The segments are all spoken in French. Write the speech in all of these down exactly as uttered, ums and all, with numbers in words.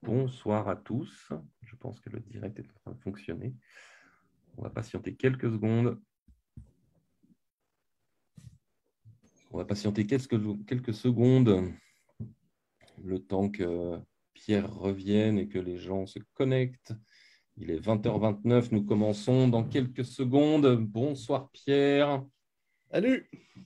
Bonsoir à tous. Je pense que le direct est en train de fonctionner. On va patienter quelques secondes. On va patienter quelques, quelques secondes, le temps que Pierre revienne et que les gens se connectent. Il est vingt heures vingt-neuf, nous commençons dans quelques secondes. Bonsoir Pierre. Salut.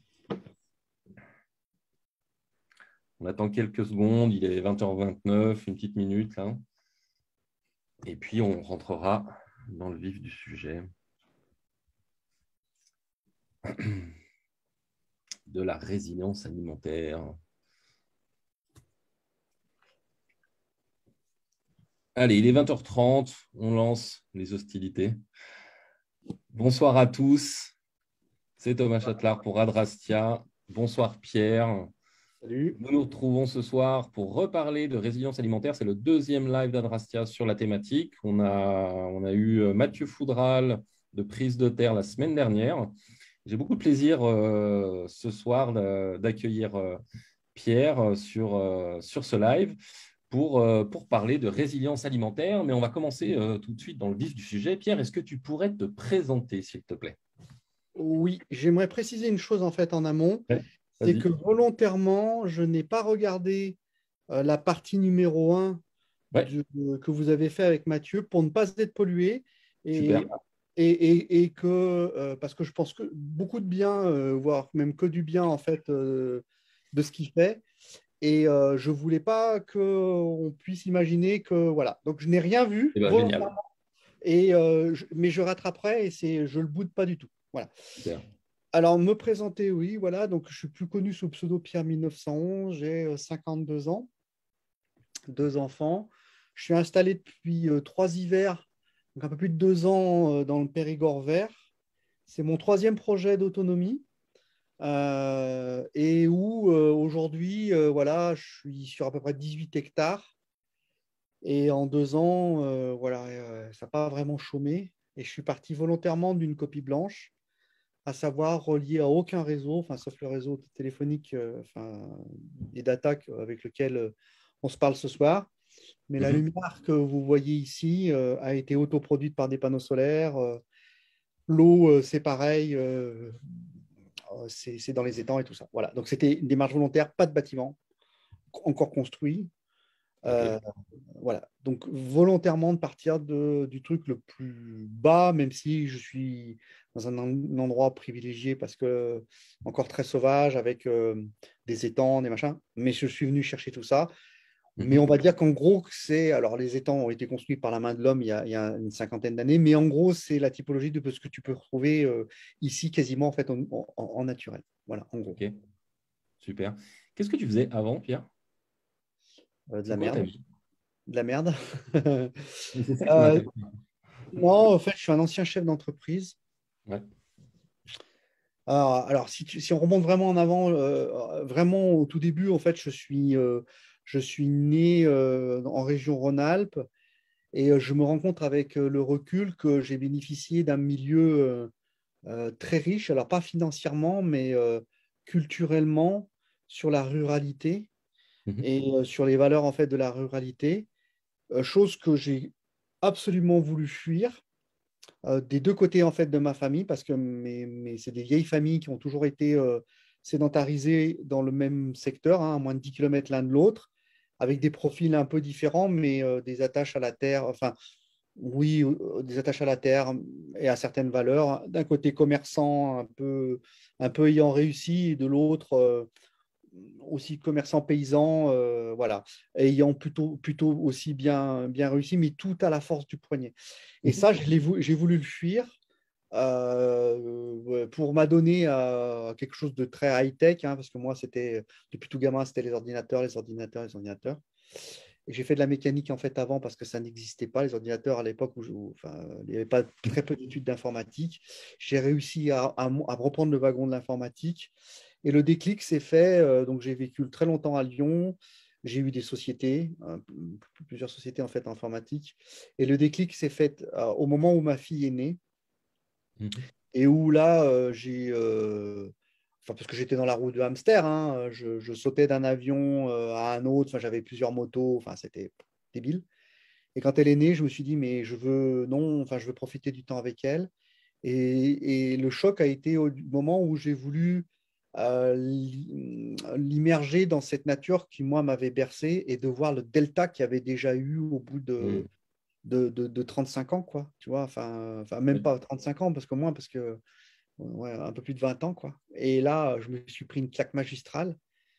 On attend quelques secondes, il est vingt heures vingt-neuf, une petite minute là. Et puis on rentrera dans le vif du sujet de la résilience alimentaire. Allez, il est vingt heures trente, on lance les hostilités. Bonsoir à tous, c'est Thomas Châtelard pour Adrastia. Bonsoir Pierre. Salut. Nous nous retrouvons ce soir pour reparler de résilience alimentaire. C'est le deuxième live d'Adrastia sur la thématique. On a, on a eu Mathieu Foudral de Prise de Terre la semaine dernière. J'ai beaucoup de plaisir euh, ce soir d'accueillir euh, Pierre sur, euh, sur ce live pour, euh, pour parler de résilience alimentaire. Mais on va commencer euh, tout de suite dans le vif du sujet. Pierre, est-ce que tu pourrais te présenter, s'il te plaît? Oui, j'aimerais préciser une chose en fait en amont, Ouais, c'est que vas-y. volontairement, je n'ai pas regardé euh, la partie numéro un Ouais, de- que vous avez fait avec Mathieu pour ne pas être pollué super. et, et, et, et que, euh, parce que je pense que beaucoup de bien, euh, voire même que du bien en fait euh, de ce qu'il fait. Et euh, je voulais pas qu'on puisse imaginer que, voilà. Donc je n'ai rien vu, Eh ben, génial. volontairement, et, euh, je- mais je rattraperai et c'est, je ne le boude pas du tout. Voilà. Super. Alors, me présenter, oui, voilà. Donc, je suis plus connu sous le pseudo Pierre mille neuf cent onze. J'ai euh, cinquante-deux ans, deux enfants. Je suis installé depuis euh, trois hivers, donc un peu plus de deux ans euh, dans le Périgord vert. C'est mon troisième projet d'autonomie euh, et où euh, aujourd'hui, euh, voilà, je suis sur à peu près dix-huit hectares. Et en deux ans, euh, voilà, euh, ça n'a pas vraiment chômé. Et je suis parti volontairement d'une copie blanche, à savoir relié à aucun réseau, enfin, sauf le réseau téléphonique euh, enfin, et data avec lequel euh, on se parle ce soir. Mais la Mhm. lumière que vous voyez ici euh, a été autoproduite par des panneaux solaires. Euh, L'eau, euh, c'est pareil, euh, euh, c'est c'est dans les étangs et tout ça. Voilà. Donc, c'était une démarche volontaire, pas de bâtiment encore construit. Euh, OK. voilà. Donc, volontairement de partir de, du truc le plus bas, même si je suis dans un, un endroit privilégié parce que encore très sauvage avec euh, des étangs, des machins. Mais je suis venu chercher tout ça. Mais on Mhm. va dire qu'en gros, c'est. Alors, les étangs ont été construits par la main de l'homme il, y a- il y a une cinquantaine d'années, mais en gros, c'est la typologie de ce que tu peux retrouver euh, ici quasiment en fait en, en- en naturel. Voilà, en gros. OK, super. Qu'est-ce que tu faisais avant, Pierre? Euh, de C'est la quoi ta merde. vie? De la merde. Mais c'est ça qui Euh, m'intéresse. non, en fait, je suis un ancien chef d'entreprise. Ouais. Ah, alors, si, tu- si on remonte vraiment en avant, euh, vraiment au tout début, en fait, je suis, euh, je suis né euh, en région Rhône-Alpes et euh, je me rends compte avec euh, le recul que j'ai bénéficié d'un milieu euh, euh, très riche, alors pas financièrement, mais euh, culturellement, sur la ruralité Mhm. et euh, sur les valeurs en fait de la ruralité, euh, chose que j'ai absolument voulu fuir euh, des deux côtés en fait de ma famille parce que mes, mes- c'est des vieilles familles qui ont toujours été euh, sédentarisées dans le même secteur, hein, à moins de dix kilomètres l'un de l'autre, avec des profils un peu différents, mais euh, des attaches à la terre, enfin oui, euh, des attaches à la terre et à certaines valeurs. D'un côté commerçant un peu, un peu ayant réussi, et de l'autre euh, aussi commerçant paysan, euh, voilà, ayant plutôt, plutôt aussi bien, bien réussi, mais tout à la force du poignet. Et Mhm. ça, je l'ai vou- j'ai voulu le fuir euh, ouais, pour m'adonner à quelque chose de très high-tech, hein, parce que moi, c'était, depuis tout gamin, c'était les ordinateurs, les ordinateurs, les ordinateurs. Et j'ai fait de la mécanique en fait avant parce que ça n'existait pas, les ordinateurs à l'époque où, je- où, enfin, il n'y avait pas très peu d'études d'informatique. J'ai réussi à, à, à reprendre le wagon de l'informatique. Et le déclic s'est fait, euh, donc j'ai vécu très longtemps à Lyon, j'ai eu des sociétés, hein, plusieurs sociétés en fait informatiques. Et le déclic s'est fait euh, au moment où ma fille est née Mhm. et où là, euh, j'ai... euh, Enfin, parce que j'étais dans la roue de hamster, hein, je, je sautais d'un avion euh, à un autre, enfin, j'avais plusieurs motos, enfin, c'était débile. Et quand elle est née, je me suis dit, mais je veux, non, enfin, je veux profiter du temps avec elle. Et, et le choc a été au moment où j'ai voulu euh, l'immerger dans cette nature qui, moi, m'avait bercé et de voir le delta qu'il y avait déjà eu au bout de, Mm. de, de, de trente-cinq ans, quoi. Tu vois, enfin, enfin, même Oui. pas trente-cinq ans, parce que moins, parce que ouais, un peu plus de vingt ans, quoi. Et là, je me suis pris une claque magistrale.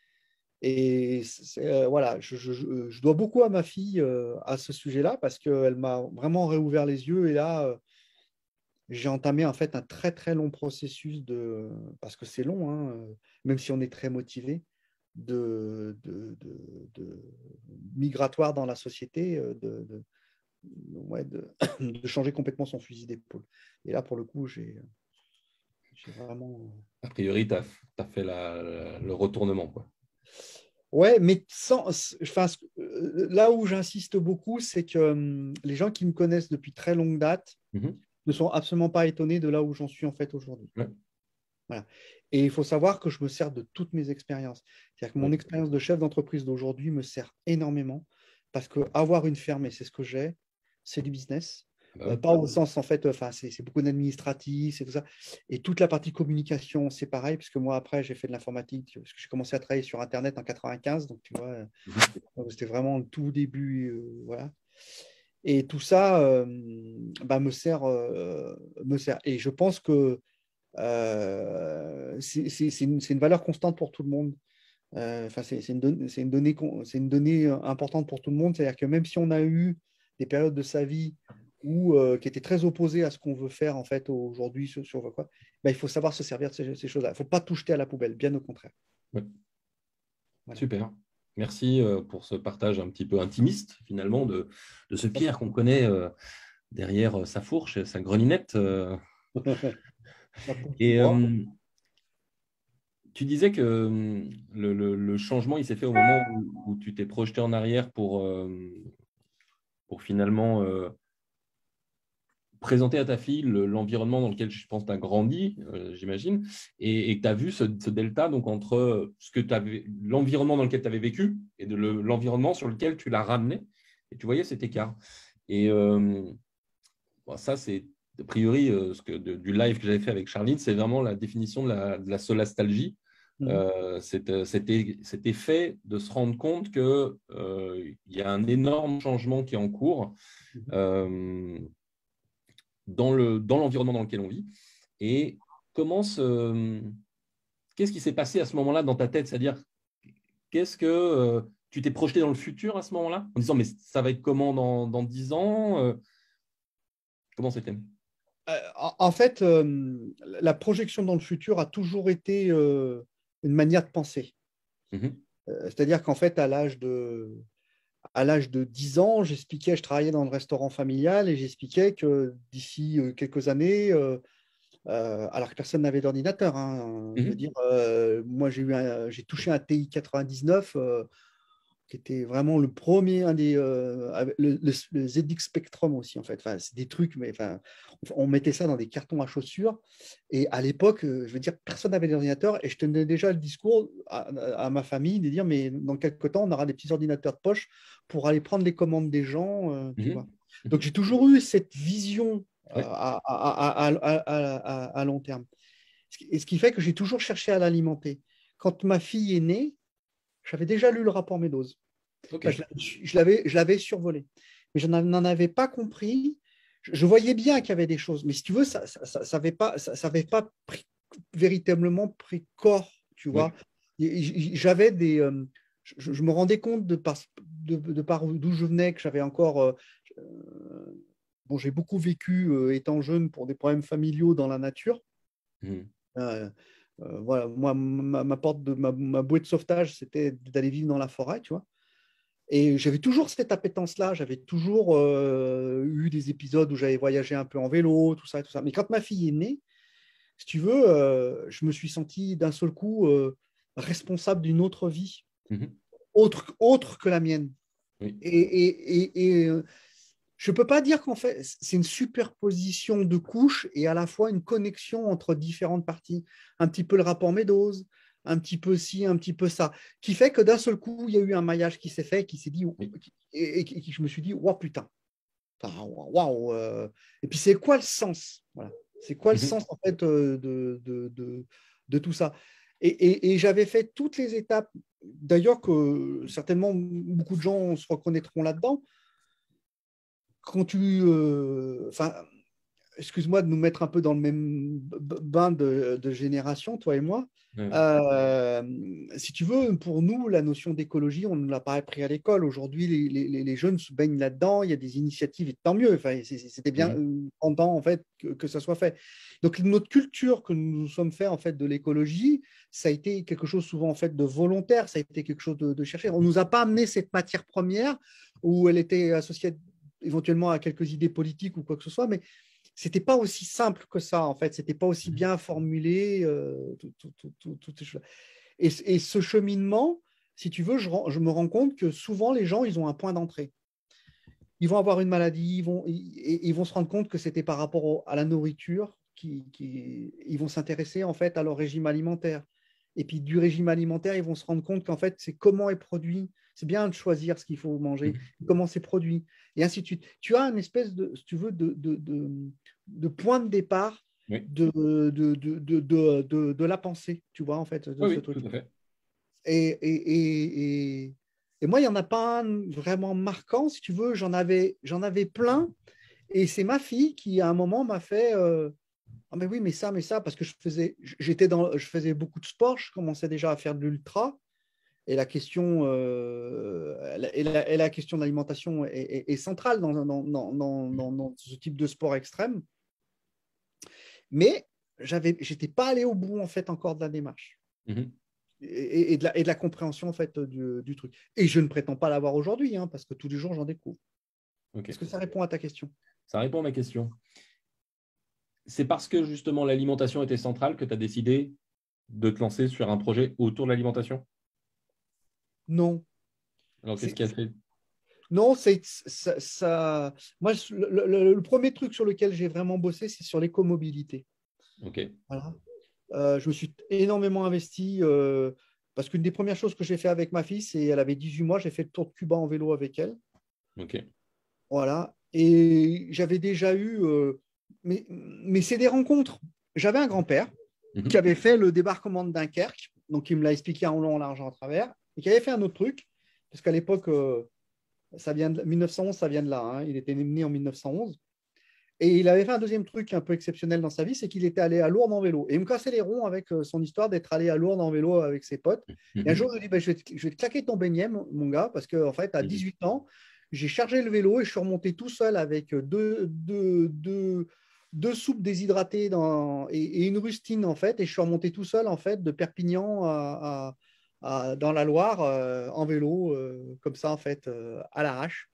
Et euh, voilà, je, je, je, dois beaucoup à ma fille euh, à ce sujet-là parce qu'elle m'a vraiment réouvert les yeux. Et là, euh, j'ai entamé en fait un très très long processus de, parce que c'est long, hein, même si on est très motivé, de, de, de, de migratoire dans la société, de, de, ouais, de, de changer complètement son fusil d'épaule. Et là, pour le coup, j'ai vraiment. A priori, tu as, as, fait la, la, le retournement, quoi. Ouais, mais sans, enfin, là où j'insiste beaucoup, c'est que hum, les gens qui me connaissent depuis très longue date Mm-hmm. ne sont absolument pas étonnés de là où j'en suis en fait aujourd'hui. Ouais. Voilà. Et il faut savoir que je me sers de toutes mes expériences. C'est-à-dire que mon Ouais. expérience de chef d'entreprise d'aujourd'hui me sert énormément parce que avoir une ferme, et c'est ce que j'ai, c'est du business. Bah Euh, oui. pas au sens, en fait, enfin, c'est c'est beaucoup d'administratif, c'est tout ça. Et toute la partie communication, c'est pareil, parce que moi, après, j'ai fait de l'informatique, parce que j'ai commencé à travailler sur Internet en quatre-vingt-quinze, donc tu vois, euh, Mm-hmm. c'était vraiment le tout début. Euh, voilà. Et tout ça euh, bah, me sert, euh, me sert. Et je pense que euh, c'est c'est une, une, valeur constante pour tout le monde. Euh, enfin, c'est une, don une, donnée, une donnée importante pour tout le monde. C'est-à-dire que même si on a eu des périodes de sa vie où, euh, qui étaient très opposées à ce qu'on veut faire en fait aujourd'hui sur, sur quoi, ben, il faut savoir se servir de ces, ces choses-là. Il ne faut pas tout jeter à la poubelle, bien au contraire. Ouais. Voilà. Super. Merci euh, pour ce partage un petit peu intimiste, finalement, de, de ce Pierre qu'on connaît euh, derrière euh, sa fourche et sa grelinette. Euh. Et euh, tu disais que euh, le, le, le changement, il s'est fait au moment où, où tu t'es projeté en arrière pour, euh, pour finalement euh, présenter à ta fille le- l'environnement dans lequel je pense tu as grandi, euh, j'imagine, et, et que tu as vu ce, ce delta donc, entre ce que t'avais, l'environnement dans lequel tu avais vécu et de le, l'environnement sur lequel tu l'as ramené, et tu voyais cet écart. Et euh, bon, ça, c'est a priori euh, ce que, de, du live que j'avais fait avec Charline, c'est vraiment la définition de la, de la solastalgie. Mhm. Euh, cet, cet, cet effet de se rendre compte qu'il euh, y a un énorme changement qui est en cours. Mhm. Euh, dans le, dans l'environnement dans lequel on vit. Et comment ce, qu'est-ce qui s'est passé à ce moment-là dans ta tête? C'est-à-dire, qu'est-ce que euh, tu t'es projeté dans le futur à ce moment-là en disant, mais ça va être comment dans, dans dix ans euh, Comment c'était? Euh, en, en fait, euh, la projection dans le futur a toujours été euh, une manière de penser. Mm-hmm. Euh, c'est-à-dire qu'en fait, à l'âge de, à l'âge de dix ans, j'expliquais, je travaillais dans le restaurant familial et j'expliquais que d'ici euh, quelques années, euh, euh, alors que personne n'avait d'ordinateur, hein, je veux Mm-hmm. dire, euh, moi j'ai eu un- j'ai touché un T I quatre-vingt-dix-neuf euh, qui était vraiment le premier, un des, euh, avec le, le- le Z X Spectrum aussi en fait. Enfin, c'est des trucs, mais enfin, on mettait ça dans des cartons à chaussures. Et à l'époque, euh, je veux dire, personne n'avait d'ordinateur et je tenais déjà le discours à, à ma famille de dire, mais dans quelques temps, on aura des petits ordinateurs de poche pour aller prendre les commandes des gens, euh, tu vois. Mm-hmm. Donc Mm-hmm. j'ai toujours eu cette vision euh, Ouais. à, à, à, à, à, à long terme. Et ce qui fait que j'ai toujours cherché à l'alimenter. Quand ma fille est née, j'avais déjà lu le rapport Meadows. OK. Enfin, je l'avais, je l'avais survolé. Mais je n'en avais pas compris. Je, je voyais bien qu'il y avait des choses. Mais si tu veux, ça n'avait pas, ça, ça avait pas pris, véritablement pris corps, tu Ouais. vois. J'avais des... Euh, je, je, me rendais compte de par, de, de par d'où je venais, que j'avais encore... Euh, bon, j'ai beaucoup vécu euh, étant jeune pour des problèmes familiaux dans la nature. Mm-hmm. Euh, euh, voilà, moi, ma, ma porte de ma, ma bouée de sauvetage, c'était d'aller vivre dans la forêt, tu vois. Et j'avais toujours cette appétence-là. J'avais toujours euh, eu des épisodes où j'avais voyagé un peu en vélo, tout ça, tout ça. Mais quand ma fille est née, si tu veux, euh, je me suis senti d'un seul coup euh, responsable d'une autre vie, Mm-hmm. autre, autre que la mienne. Oui. Et, et, et, et euh, je ne peux pas dire qu'en fait, c'est une superposition de couches et à la fois une connexion entre différentes parties. Un petit peu le rapport Meadows, un petit peu ci, un petit peu ça, qui fait que d'un seul coup, il y a eu un maillage qui s'est fait, qui s'est dit, Oui. et, et, et, je me suis dit, oh putain, Waouh! euh, Et puis, c'est quoi le sens? Voilà. C'est quoi le Mhm. sens, en fait, euh, de, de, de, de tout ça? Et, et, et j'avais fait toutes les étapes, d'ailleurs, que certainement beaucoup de gens se reconnaîtront là-dedans. Quand tu. euh, Enfin, excuse-moi de nous mettre un peu dans le même b- bain de, de génération, toi et moi. Ouais. Euh, Si tu veux, pour nous, la notion d'écologie, on ne l'a pas appris à l'école. Aujourd'hui, les, les- les jeunes se baignent là-dedans. Il y a des initiatives et tant mieux. Enfin, c'est- c'était bien Mhm. euh, pendant en fait que, que ça soit fait. Donc notre culture que nous nous sommes fait en fait de l'écologie, ça a été quelque chose souvent en fait de volontaire. Ça a été quelque chose de, de chercher. On nous a pas amené cette matière première où elle était associée éventuellement à quelques idées politiques ou quoi que ce soit, mais c'était pas aussi simple que ça, en fait. C'était pas aussi Mhm. bien formulé. Euh, tout, tout, tout, tout, tout ces choses. Et, et, ce cheminement, si tu veux, je, je, me rends compte que souvent, les gens, ils ont un point d'entrée. Ils vont avoir une maladie, ils vont, ils, ils vont se rendre compte que c'était par rapport au, à la nourriture, qui, qui, ils vont s'intéresser, en fait, à leur régime alimentaire. Et puis, du régime alimentaire, ils vont se rendre compte qu'en fait, c'est comment est produit. C'est bien de choisir ce qu'il faut manger, Mhm. comment c'est produit, et ainsi de suite. Tu as une espèce de, si tu veux, de, de, de, de point de départ Oui. de, de, de, de, de, de, de la pensée, tu vois, en fait, de Oui, ce oui, truc. tout à fait. Et, et, et, et, et moi, il n'y en a pas un vraiment marquant, si tu veux, j'en avais, j'en avais plein. Et c'est ma fille qui, à un moment, m'a fait euh, ah, mais oui, mais ça, mais ça, parce que je faisais, j'étais dans, je faisais beaucoup de sport, je commençais déjà à faire de l'ultra. Et la question, euh, et la, et la question de l'alimentation est, est, est centrale dans, dans, dans, dans, dans ce type de sport extrême. Mais j'avais, j'étais pas allé au bout en fait encore de la démarche Mhm. et, et, de, la, et de la compréhension en fait du, du truc. Et je ne prétends pas l'avoir aujourd'hui, hein, parce que tous les jours j'en découvre. Ok. Est-ce que ça répond à ta question? Ça répond à ma question. C'est parce que justement l'alimentation était centrale que tu as décidé de te lancer sur un projet autour de l'alimentation? Non. Alors, qu'est-ce C'est, qui a fait? non, c'est ça, ça. Moi, le, le, le, premier truc sur lequel j'ai vraiment bossé, c'est sur l'écomobilité. Ok. Voilà. Euh, je me suis énormément investi euh, parce qu'une des premières choses que j'ai fait avec ma fille, c'est elle avait dix-huit mois, j'ai fait le tour de Cuba en vélo avec elle. Ok. Voilà. Et j'avais déjà eu, euh, mais, mais c'est des rencontres. J'avais un grand-père qui Mhm. avait fait le débarquement de Dunkerque, donc il me l'a expliqué en long, en large, en travers, et qui avait fait un autre truc, parce qu'à l'époque, euh, ça vient de mille neuf cent onze, ça vient de là. Hein, il était né en mille neuf cent onze. Et il avait fait un deuxième truc un peu exceptionnel dans sa vie, c'est qu'il était allé à Lourdes en vélo. Et il me cassait les ronds avec euh, son histoire d'être allé à Lourdes en vélo avec ses potes. Et un Mhm. jour, je lui ai dit, bah, je, vais te, je, vais te, claquer ton beignet, mon gars, parce qu'en en fait, à Mhm. dix-huit ans, j'ai chargé le vélo et je suis remonté tout seul avec deux, deux, deux, deux soupes déshydratées dans, et, et, une rustine, en fait. Et je suis remonté tout seul, en fait, de Perpignan à, à, à, dans la Loire euh, en vélo, euh, comme ça, en fait, euh, à l'arrache.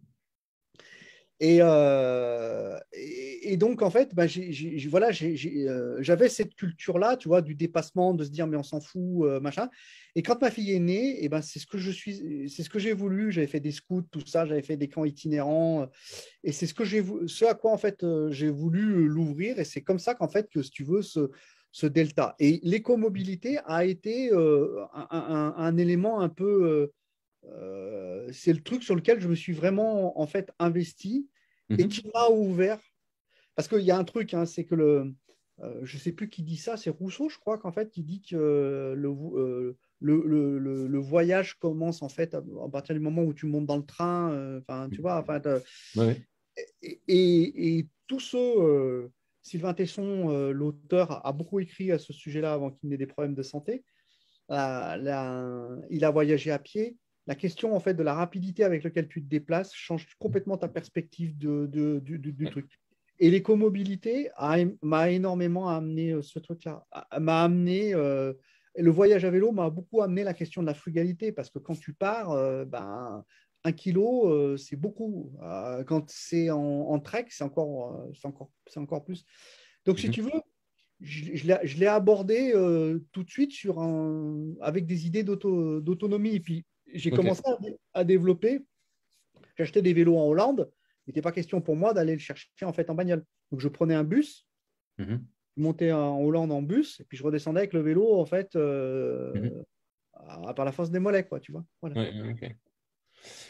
Et, euh, et, et, donc, en fait, bah, j'ai, j'ai, voilà, j'ai, j'ai, euh, j'avais cette culture-là, tu vois, du dépassement, de se dire, mais on s'en fout, euh, machin. Et quand ma fille est née, et ben, c'est ce que je suis, c'est ce que j'ai voulu. J'avais fait des scouts, tout ça, j'avais fait des camps itinérants. Euh, et c'est ce, que j'ai, ce à quoi, en fait, euh, j'ai voulu l'ouvrir. Et c'est comme ça qu'en fait, que si tu veux, ce, ce delta. Et l'écomobilité a été euh, un, un, un, élément un peu. Euh, euh, c'est le truc sur lequel je me suis vraiment en fait investi et Mhm. qui m'a ouvert. Parce qu'il y a un truc, hein, c'est que le, euh, je ne sais plus qui dit ça, c'est Rousseau, je crois qu'en fait, qui dit que euh, le, euh, le, le, le, le, voyage commence en fait à, à partir du moment où tu montes dans le train. Enfin, euh, tu vois, enfin, Ouais. et, et, et tous ceux, euh, Sylvain Tesson, euh, l'auteur, a beaucoup écrit à ce sujet-là avant qu'il n'ait des problèmes de santé. La, la, il a voyagé à pied. La question en fait de la rapidité avec laquelle tu te déplaces change complètement ta perspective de, de, du, du, du Ouais. truc. Et l'écomobilité m'a énormément amené euh, ce truc-là, m'a amené euh, le voyage à vélo m'a beaucoup amené la question de la frugalité parce que quand tu pars, euh, ben, un kilo, euh, c'est beaucoup. Euh, quand c'est en, en trek, c'est encore, euh, c'est encore, c'est encore plus. Donc, si Mhm. tu veux, je, je l'ai abordé euh, tout de suite sur un, avec des idées d'auto, d'autonomie. Et puis, j'ai Ok. commencé à, à développer. J'ai acheté des vélos en Hollande. Il n'était pas question pour moi d'aller le chercher en fait en bagnole. Donc, je prenais un bus, Mhm. je montais en Hollande en bus, et puis je redescendais avec le vélo en fait Mhm. euh, à, par la force des mollets, quoi, tu vois. Voilà. Ouais, ok. Donc,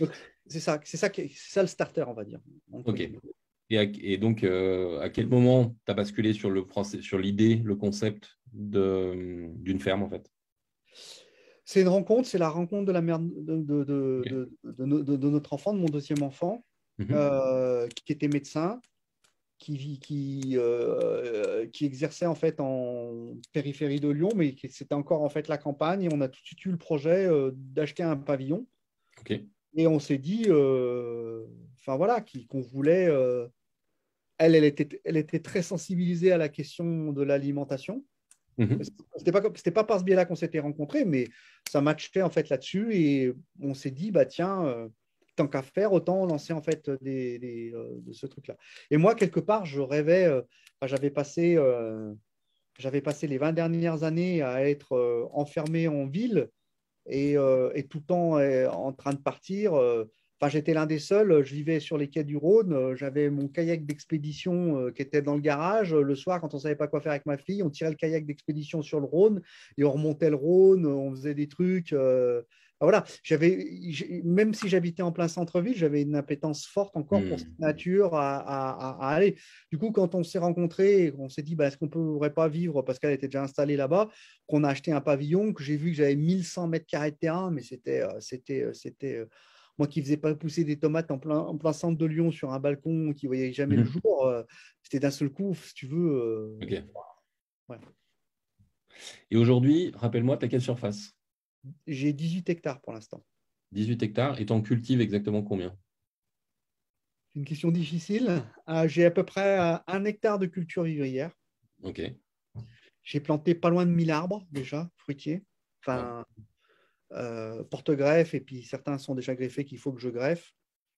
C'est ça, c'est ça, qui- c'est ça le starter, on va dire. Ok. Et, à- et donc, euh, à quel moment tu as basculé sur le process- sur l'idée, le concept de, d'une ferme, en fait? C'est une rencontre, c'est la rencontre de la mère de, de, de, Ok. de, de no- de- de notre enfant, de mon deuxième enfant, Mhm. euh, qui était médecin, qui, vit- qui, euh, qui exerçait en fait en périphérie de Lyon, mais qui- c'était encore en fait la campagne. Et on a tout de suite eu le projet euh, d'acheter un pavillon. Ok. Et on s'est dit, euh, enfin voilà, qui- qu'on voulait. euh, elle, elle était, elle était très sensibilisée à la question de l'alimentation. Mhm. C'était pas, comme- c'était pas par ce biais-là qu'on s'était rencontrés, mais ça matchait en fait là-dessus. Et on s'est dit, bah tiens, euh, tant qu'à faire, autant lancer en fait des, des, euh, de ce truc-là. Et moi, quelque part, je rêvais, euh, enfin, j'avais passé, euh, j'avais passé les vingt dernières années à être euh, enfermé en ville et, euh, et tout le temps euh, en train de partir. euh, Enfin, j'étais l'un des seuls. Je vivais sur les quais du Rhône. euh, J'avais mon kayak d'expédition euh, qui était dans le garage. Le soir, quand on ne savait pas quoi faire avec ma fille, on tirait le kayak d'expédition sur le Rhône et on remontait le Rhône. On faisait des trucs. euh, enfin, voilà. J'avais, j'ai- même si j'habitais en plein centre-ville, j'avais une appétence forte encore pour cette Mhm. nature à, à- à- à aller. Du coup, quand on s'est rencontrés, on s'est dit, bah, est-ce qu'on ne pourrait pas vivre parce qu'elle était déjà installée là-bas, qu'on a acheté un pavillon, que j'ai vu que j'avais mille cent mètres carrés de terrain, mais c'était, euh, c'était, euh, c'était euh, moi qui faisais pas pousser des tomates en plein, en plein centre de Lyon sur un balcon qui voyait jamais le Mhm. jour. euh, c'était d'un seul coup, si tu veux. euh, Ok. ouais. Et aujourd'hui, rappelle-moi, tu as quelle surface? J'ai dix-huit hectares pour l'instant. dix-huit hectares et tu en cultives exactement combien? C'est une question difficile. Euh, j'ai à peu près euh, un hectare de culture vivrière. Ok. J'ai planté pas loin de mille arbres déjà, fruitiers. Ouais. Enfin, euh, porte-greffe, et puis certains sont déjà greffés qu'il faut que je greffe.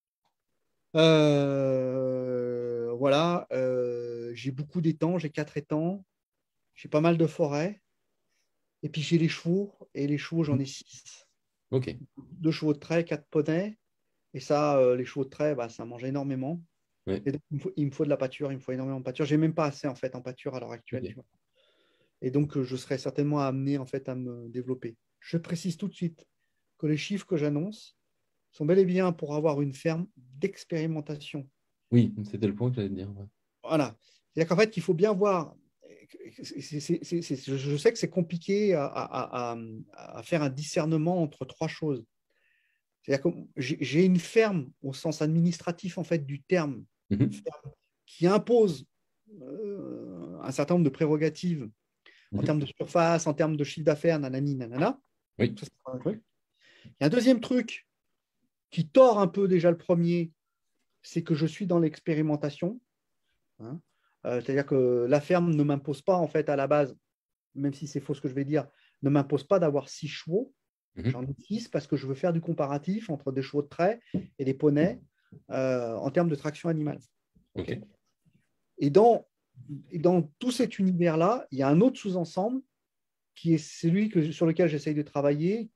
Euh, voilà, euh, j'ai beaucoup d'étangs, j'ai quatre étangs, j'ai pas mal de forêts, et puis j'ai les chevaux, et les chevaux, j'en ai six. Ok. Deux chevaux de trait, quatre poneys, et ça, euh, les chevaux de trait, bah, ça mange énormément. Ouais. Et donc, il me faut, il me faut de la pâture, il me faut énormément de pâture. J'ai même pas assez en fait en pâture à l'heure actuelle, tu Ok. vois. Et donc, euh, je serais certainement amené en fait à me développer. Je précise tout de suite que les chiffres que j'annonce sont bel et bien pour avoir une ferme d'expérimentation. Oui, c'était le point que j'allais te dire. Ouais. Voilà. C'est-à-dire qu'en fait, il faut bien voir. c'est- c'est- c'est- c'est- je je sais que c'est compliqué à, à- à- à faire un discernement entre trois choses. C'est-à-dire que j'ai j'ai une ferme au sens administratif en fait du terme, Mhm. ferme, qui impose euh, un certain nombre de prérogatives en Mhm. termes de surface, en termes de chiffre d'affaires, nanani, nanana. Oui. Ça, c'est un truc. Il y a un deuxième truc qui tord un peu déjà le premier, c'est que je suis dans l'expérimentation. Hein. Euh, c'est-à-dire que la ferme ne m'impose pas, en fait, à la base, même si c'est faux ce que je vais dire, ne m'impose pas d'avoir six chevaux. Mhm. J'en ai six parce que je veux faire du comparatif entre des chevaux de trait et des poneys euh, en termes de traction animale. Ok. Okay. Et, dans, et dans tout cet univers-là, il y a un autre sous-ensemble qui est celui que, sur lequel j'essaye de travailler,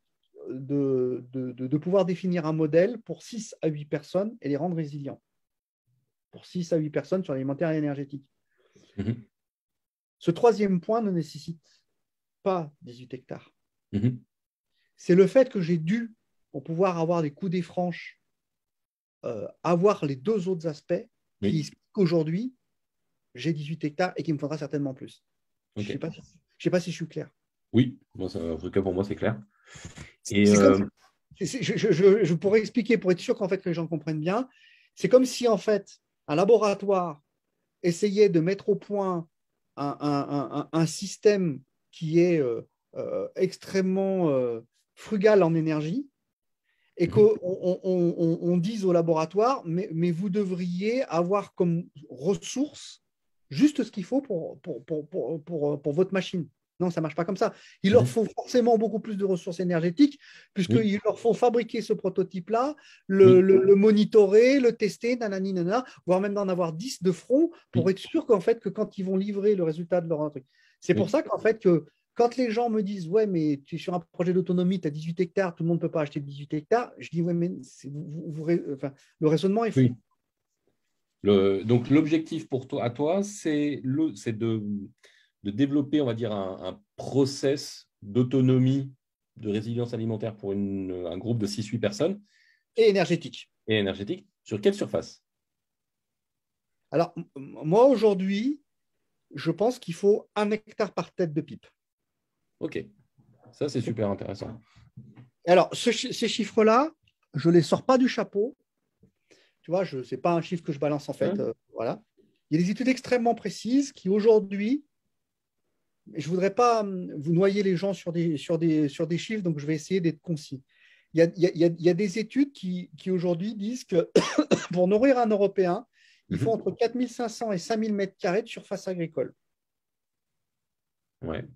de, de, de, de pouvoir définir un modèle pour six à huit personnes et les rendre résilients. Pour six à huit personnes sur l'alimentaire et énergétique. Mhm. Ce troisième point ne nécessite pas dix-huit hectares. Mhm. C'est le fait que j'ai dû, pour pouvoir avoir des coudées franches, euh, avoir les deux autres aspects qui Oui. expliquent qu'aujourd'hui, j'ai dix-huit hectares et qu'il me faudra certainement plus. Je ne Ok. sais pas si, je sais pas si je suis clair. Oui. Moi, ça- en tout cas, pour moi, c'est clair. Et C'est comme, euh, c'est- je, je, je, je pourrais expliquer pour être sûr qu'en fait que les gens comprennent bien. C'est comme si en fait un laboratoire essayait de mettre au point un, un, un, un système qui est euh, euh, extrêmement euh, frugal en énergie et mhm. qu'on on, on, on dise au laboratoire, mais, mais vous devriez avoir comme ressource juste ce qu'il faut pour, pour, pour, pour, pour, pour votre machine. Non, ça ne marche pas comme ça. Il leur Mhm. faut forcément beaucoup plus de ressources énergétiques, Oui. puisqu'il leur faut fabriquer ce prototype-là, le, Oui. le, le monitorer, le tester, nanani, nanana, voire même d'en avoir dix de front pour Oui. être sûr qu'en fait, que quand ils vont livrer le résultat de leur truc. C'est pour Oui. ça qu'en fait, que quand les gens me disent, ouais, mais tu es sur un projet d'autonomie, tu as dix-huit hectares, tout le monde ne peut pas acheter dix-huit hectares, je dis, ouais, mais vous, vous, vous, enfin, le raisonnement est faux. Oui. Le, donc, l'objectif pour toi, à toi, c'est le, c'est de, de développer, on va dire, un, un process d'autonomie, de résilience alimentaire pour une, un groupe de six huit personnes, Et énergétique. Et énergétique. Sur quelle surface? Alors, moi, aujourd'hui, je pense qu'il faut un hectare par tête de pipe. Ok, ça c'est super intéressant. Alors, ce, ces chiffres-là, je ne les sors pas du chapeau. Tu vois, ce n'est pas un chiffre que je balance en fait. Hein? Euh, voilà. Il y a des études extrêmement précises qui, aujourd'hui, je ne voudrais pas vous noyer les gens sur des, sur des, sur des chiffres, donc je vais essayer d'être concis. Il y a, il y a, il y a des études qui, qui aujourd'hui disent que pour nourrir un Européen, il faut Mhm. entre quatre mille cinq cents et cinq mille mètres carrés de surface agricole. Ouais.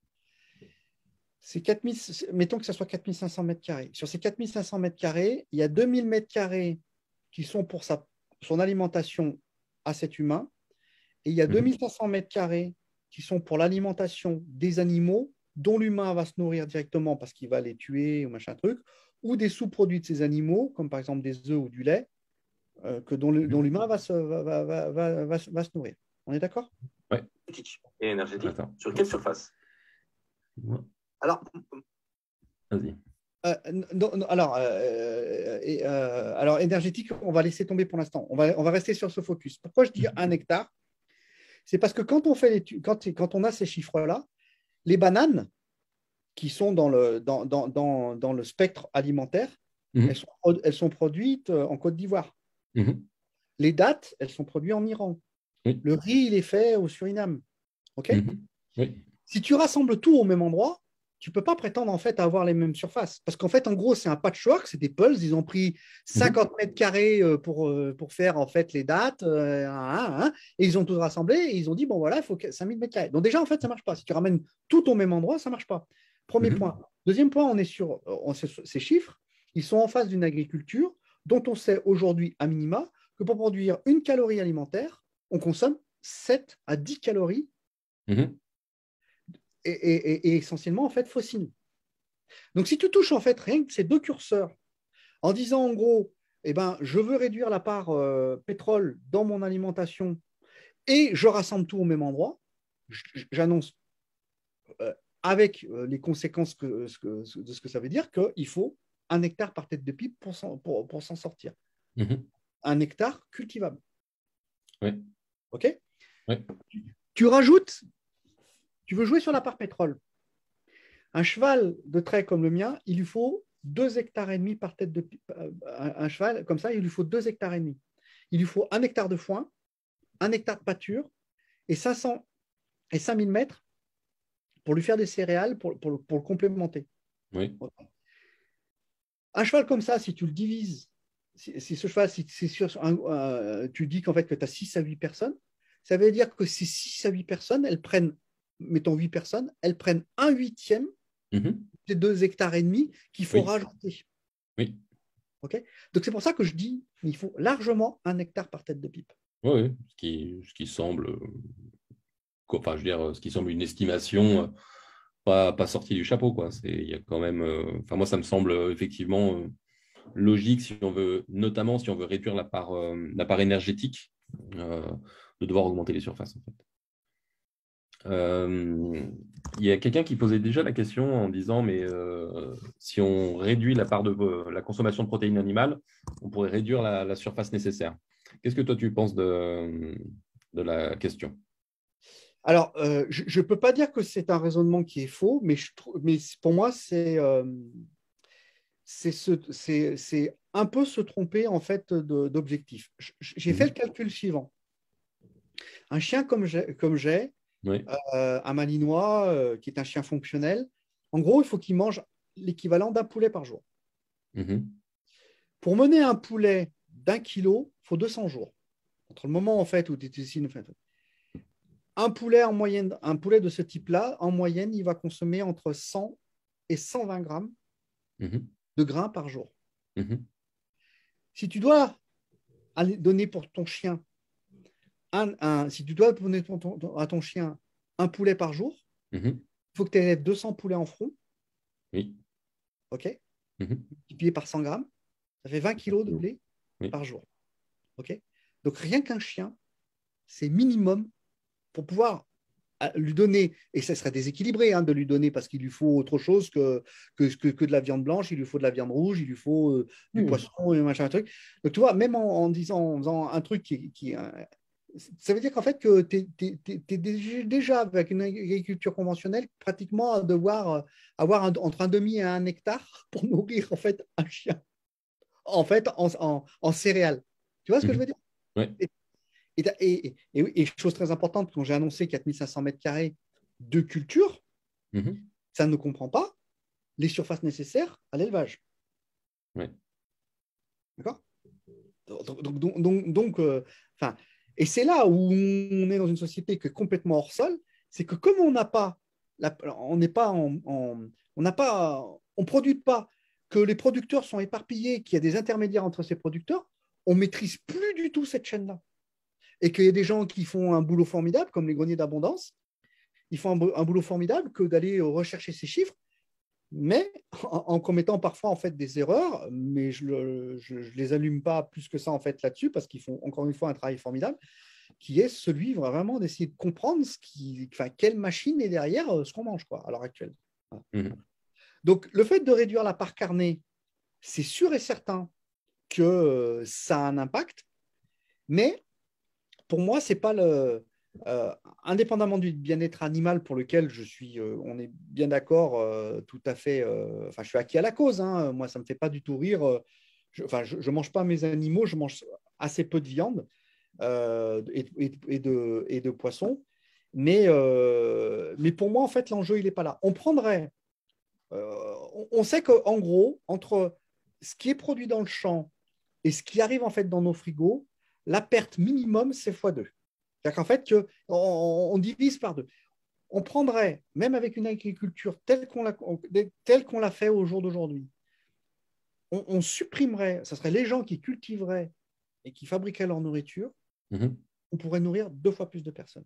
C'est quatre mille, mettons que ce soit quatre mille cinq cents mètres carrés. Sur ces quatre mille cinq cents mètres carrés, il y a deux mille mètres carrés qui sont pour sa, son alimentation à cet humain, et il y a Mhm. deux mille cinq cents mètres carrés qui sont pour l'alimentation des animaux dont l'humain va se nourrir directement parce qu'il va les tuer ou machin truc, ou des sous-produits de ces animaux, comme par exemple des œufs ou du lait, euh, que dont, le, dont l'humain va se, va, va, va, va, va, va se nourrir. On est d'accord? Ouais. Et énergétique. Attends. Sur quelle surface? Alors, vas-y. Euh, non, non, alors, euh, et, euh, alors, énergétique, on va laisser tomber pour l'instant. On va, on va rester sur ce focus. Pourquoi je dis un hectare? C'est parce que quand on, fait les, quand, quand on a ces chiffres-là, les bananes qui sont dans le, dans, dans, dans, dans le spectre alimentaire, elles Mhm. sont, elles sont produites en Côte d'Ivoire. Mhm. Les dattes, elles sont produites en Iran. Oui. Le riz, il est fait au Suriname. OK? Mhm. Oui. Si tu rassembles tout au même endroit, tu ne peux pas prétendre en fait à avoir les mêmes surfaces. Parce qu'en fait, en gros, c'est un patchwork, c'est des pulses. Ils ont pris Mhm. cinquante mètres carrés pour, pour faire en fait les dates, euh, hein, hein, et ils ont tout rassemblé et ils ont dit bon voilà, il faut cinq mille mètres carrés. Donc déjà, en fait, ça ne marche pas. Si tu ramènes tout au même endroit, ça ne marche pas. Premier Mhm. point. Deuxième point, on est sur on sait, ces chiffres. Ils sont en face d'une agriculture dont on sait aujourd'hui à minima que pour produire une calorie alimentaire, on consomme sept à dix calories Mhm. et, et, et, et essentiellement en fait fossiles. Donc, si tu touches en fait rien que ces deux curseurs en disant en gros, eh ben, je veux réduire la part euh, pétrole dans mon alimentation et je rassemble tout au même endroit, j'annonce euh, avec euh, les conséquences que, ce que, de ce que ça veut dire qu'il faut un hectare par tête de pipe pour s'en, pour, pour s'en sortir. Mhm. Un hectare cultivable. Oui. OK? Oui. Tu rajoutes, tu veux jouer sur la part pétrole. Un cheval de trait comme le mien, il lui faut deux hectares et demi par tête de pipe. Un cheval comme ça, il lui faut deux hectares et demi. Il lui faut un hectare de foin, un hectare de pâture et cinq cents et cinq mille mètres pour lui faire des céréales pour, pour, pour le complémenter. Oui. Un cheval comme ça, si tu le divises, si, si ce cheval, si, si sur un, euh, tu dis qu'en fait que tu as six à huit personnes, ça veut dire que ces six à huit personnes, elles prennent, mettons huit personnes, elles prennent un huitième Mhm. des deux hectares et demi qu'il faut Oui. rajouter. Oui. Okay, donc c'est pour ça que je dis qu'il faut largement un hectare par tête de pipe. Oui, oui. Ce qui, ce qui semble, euh, enfin, je veux dire, ce qui semble une estimation euh, pas, pas sortie du chapeau, quoi. C'est, il y a quand même, euh, enfin, moi, ça me semble euh, effectivement euh, logique si on veut, notamment si on veut réduire la part, euh, la part énergétique, euh, de devoir augmenter les surfaces, en fait. Euh, il y a quelqu'un qui posait déjà la question en disant, mais euh, si on réduit la part de euh, la consommation de protéines animales, on pourrait réduire la, la surface nécessaire. Qu'est-ce que toi tu penses de, de la question? Alors, euh, je ne peux pas dire que c'est un raisonnement qui est faux, mais, je trouve, mais pour moi, c'est euh, c'est ce, c'est un peu se tromper en fait d'objectif. J'ai fait le Mhm. calcul suivant. Un chien comme j'ai, comme j'ai Oui. euh, un malinois euh, qui est un chien fonctionnel, en gros, il faut qu'il mange l'équivalent d'un poulet par jour. Mhm. Pour mener un poulet d'un kilo, il faut deux cents jours. Entre le moment en fait où tu décides, en fait, un poulet en moyenne, un poulet de ce type-là, en moyenne, il va consommer entre cent et cent vingt grammes Mhm. de grains par jour. Mhm. Si tu dois aller donner pour ton chien, un, un, si tu dois donner ton, ton, à ton chien un poulet par jour, Mhm. il faut que tu aies deux cents poulets en front, Oui. ok, Mhm. multiplié par cent grammes, ça fait vingt kilos de blé Oui. par jour. Ok. Donc rien qu'un chien, c'est minimum pour pouvoir à lui donner, et ça serait déséquilibré hein, de lui donner parce qu'il lui faut autre chose que, que, que, que de la viande blanche, il lui faut de la viande rouge, il lui faut euh, du Mmh. poisson et machin, un truc. Donc, tu vois, même en, en disant, en faisant un truc qui, qui euh, ça veut dire qu'en fait, que tu es déjà avec une agriculture conventionnelle pratiquement à devoir euh, avoir un, entre un demi et un hectare pour nourrir en fait un chien, en fait, en, en, en céréales. Tu vois ce que je Mmh. veux dire? Ouais. Et, et, et, et, et chose très importante, quand j'ai annoncé quatre mille cinq cents mètres carrés de culture, Mmh. ça ne comprend pas les surfaces nécessaires à l'élevage. Ouais. D'accord? Donc, donc, donc, donc, donc euh, enfin, et c'est là où on est dans une société qui est complètement hors sol, c'est que comme on n'a pas, la, on n'est pas en, en- on n'a pas, on produit pas, que les producteurs sont éparpillés, qu'il y a des intermédiaires entre ces producteurs, on maîtrise plus du tout cette chaîne-là. Et qu'il y a des gens qui font un boulot formidable, comme les greniers d'abondance, ils font un, un boulot formidable que d'aller rechercher ces chiffres, mais en, en commettant parfois en fait des erreurs, mais je ne je, je les allume pas plus que ça en fait là-dessus parce qu'ils font encore une fois un travail formidable, qui est celui vraiment d'essayer de comprendre ce qui, enfin, quelle machine est derrière euh, ce qu'on mange quoi, à l'heure actuelle. Voilà. Mmh. Donc le fait de réduire la part carnée, c'est sûr et certain que euh, ça a un impact, mais pour moi, c'est pas le. Euh, indépendamment du bien-être animal pour lequel je suis, euh, on est bien d'accord, euh, tout à fait. euh, Enfin, je suis acquis à la cause. Hein, moi, ça me fait pas du tout rire. euh, je, enfin, je, je mange pas mes animaux. Je mange assez peu de viande euh, et, et- et de, et de poisson. Mais, euh, mais pour moi, en fait, l'enjeu, il n'est pas là. On prendrait. euh, on, on sait qu'en gros, entre ce qui est produit dans le champ et ce qui arrive en fait dans nos frigos, la perte minimum, c'est fois deux. C'est-à-dire qu'en fait, que, on, on divise par deux. On prendrait, même avec une agriculture telle qu'on l'a, telle qu'on l'a fait au jour d'aujourd'hui, on, on supprimerait, ce serait les gens qui cultiveraient et qui fabriqueraient leur nourriture, Mmh. on pourrait nourrir deux fois plus de personnes.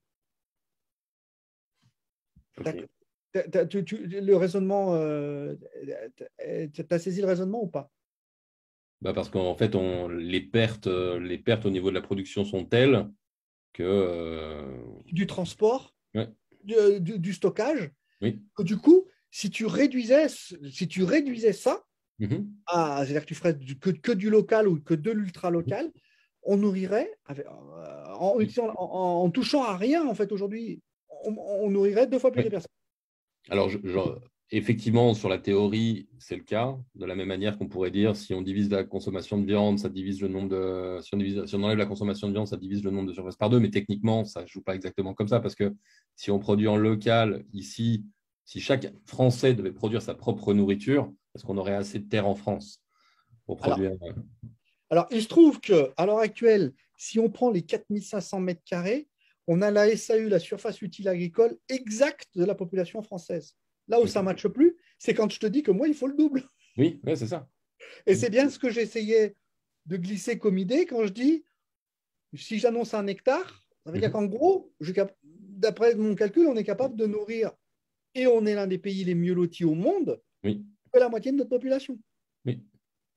Ok. T'as, t'as, tu, tu, le raisonnement, euh, tu as saisi le raisonnement ou pas? Bah parce qu'en fait, on, les pertes, euh, les pertes au niveau de la production sont telles que. euh, Du transport, Ouais. du, du, du stockage, Oui. que du coup, si tu réduisais, si tu réduisais ça, Mmh. à, c'est-à-dire que tu ferais du, que, que du local ou que de Mhm. l'ultra-local, on nourrirait, avec, euh, en, Oui. en, en, touchant à rien, en fait, aujourd'hui, on, on, nourrirait deux fois plus de Ouais. personnes. Alors, je, je, effectivement, sur la théorie, c'est le cas. De la même manière qu'on pourrait dire, si on divise la consommation de viande, ça divise le nombre de. Si on, divise, si on enlève la consommation de viande, ça divise le nombre de surfaces par deux. Mais techniquement, ça ne joue pas exactement comme ça. Parce que si on produit en local, ici, si chaque Français devait produire sa propre nourriture, est-ce qu'on aurait assez de terre en France pour Alors, produire. alors, il se trouve qu'à l'heure actuelle, si on prend les quatre mille cinq cents mètres carrés, on a la S A U, la surface utile agricole, exacte de la population française. Là où ça ne matche plus, c'est quand je te dis que moi, il faut le double. Oui, ouais, c'est ça. Et c'est bien ce que j'essayais de glisser comme idée quand je dis, si j'annonce un hectare, ça veut dire Mhm. qu'en gros, d'après mon calcul, on est capable de nourrir, et on est l'un des pays les mieux lotis au monde, Oui, que la moitié de notre population. oui.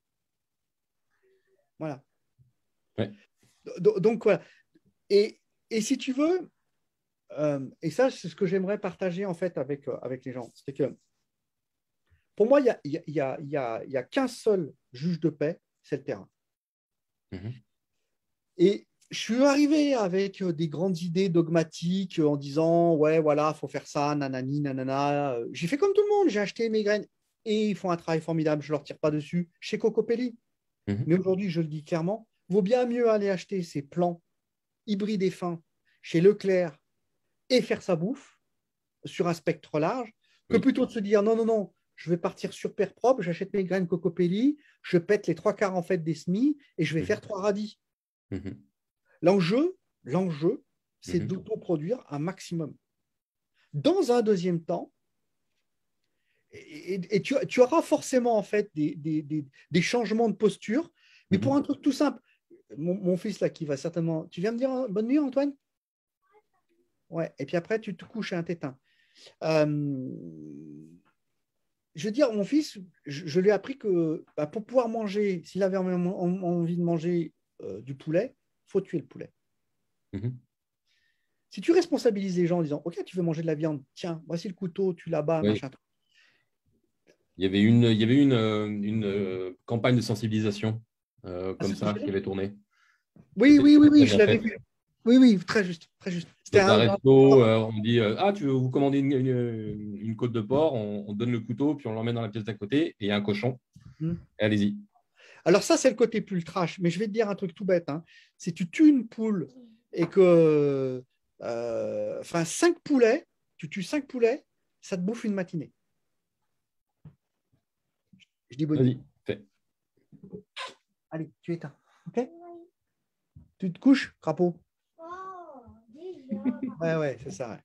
Voilà. Ouais. Donc, voilà. Et, et si tu veux, euh, et ça, c'est ce que j'aimerais partager en fait avec, euh, avec les gens, c'est que pour moi, il n'y a, y a, y a, y a, y a qu'un seul juge de paix, c'est le terrain. Mhm. Et je suis arrivé avec euh, des grandes idées dogmatiques euh, en disant, ouais, voilà, il faut faire ça, nanani, nanana. J'ai fait comme tout le monde, j'ai acheté mes graines et ils font un travail formidable, je ne leur tire pas dessus, chez Cocopelli. Mhm. Mais aujourd'hui, je le dis clairement, vaut bien mieux aller acheter ces plants hybrides et fins chez Leclerc et faire sa bouffe sur un spectre large que Oui. plutôt de se dire, non, non, non, je vais partir sur paire propre, j'achète mes graines Cocopelli, je pète les trois quarts en fait des semis et je vais Mhm. faire trois radis. Mhm. L'enjeu, l'enjeu, c'est Mhm. d'autoproduire un maximum. Dans un deuxième temps, et, et- et tu, tu auras forcément en fait des, des- des- des changements de posture, mais pour Mhm. un truc tout simple. Mon, mon fils là qui va certainement. Tu viens me dire euh, bonne nuit, Antoine? Ouais. Et puis après, tu te couches à un tétin. Euh, je veux dire, mon fils, je, je lui ai appris que bah, pour pouvoir manger, s'il avait en- en- envie de manger euh, du poulet, il faut tuer le poulet. Mhm. Si tu responsabilises les gens en disant, OK, tu veux manger de la viande, tiens, voici le couteau, tu l'abats, Oui. machin. Il y avait une, il y avait une, euh, une euh, campagne de sensibilisation euh, Ah, comme c'est ce que je ça veux qui dire. avait tourné. Oui, C'était oui, oui, très oui, je bien l'avais fait. vu. Oui, oui, très juste, très juste. C'était Dans un un, un- resto, euh, on dit euh, ah, tu veux vous commander une, une- une côte de porc, on, on donne le couteau, puis on l'emmène dans la pièce d'à côté, et il y a un cochon. Hmm. Et allez-y. Alors ça, c'est le côté plus trash, mais je vais te dire un truc tout bête. Hein. Si tu tues une poule et que, euh, enfin, cinq poulets, tu tues cinq poulets, ça te bouffe une matinée. Je dis body. Vas-y, fais. Allez, tu éteins. OK? Tu te couches, crapaud. Ouais, ouais, c'est ça. Ouais.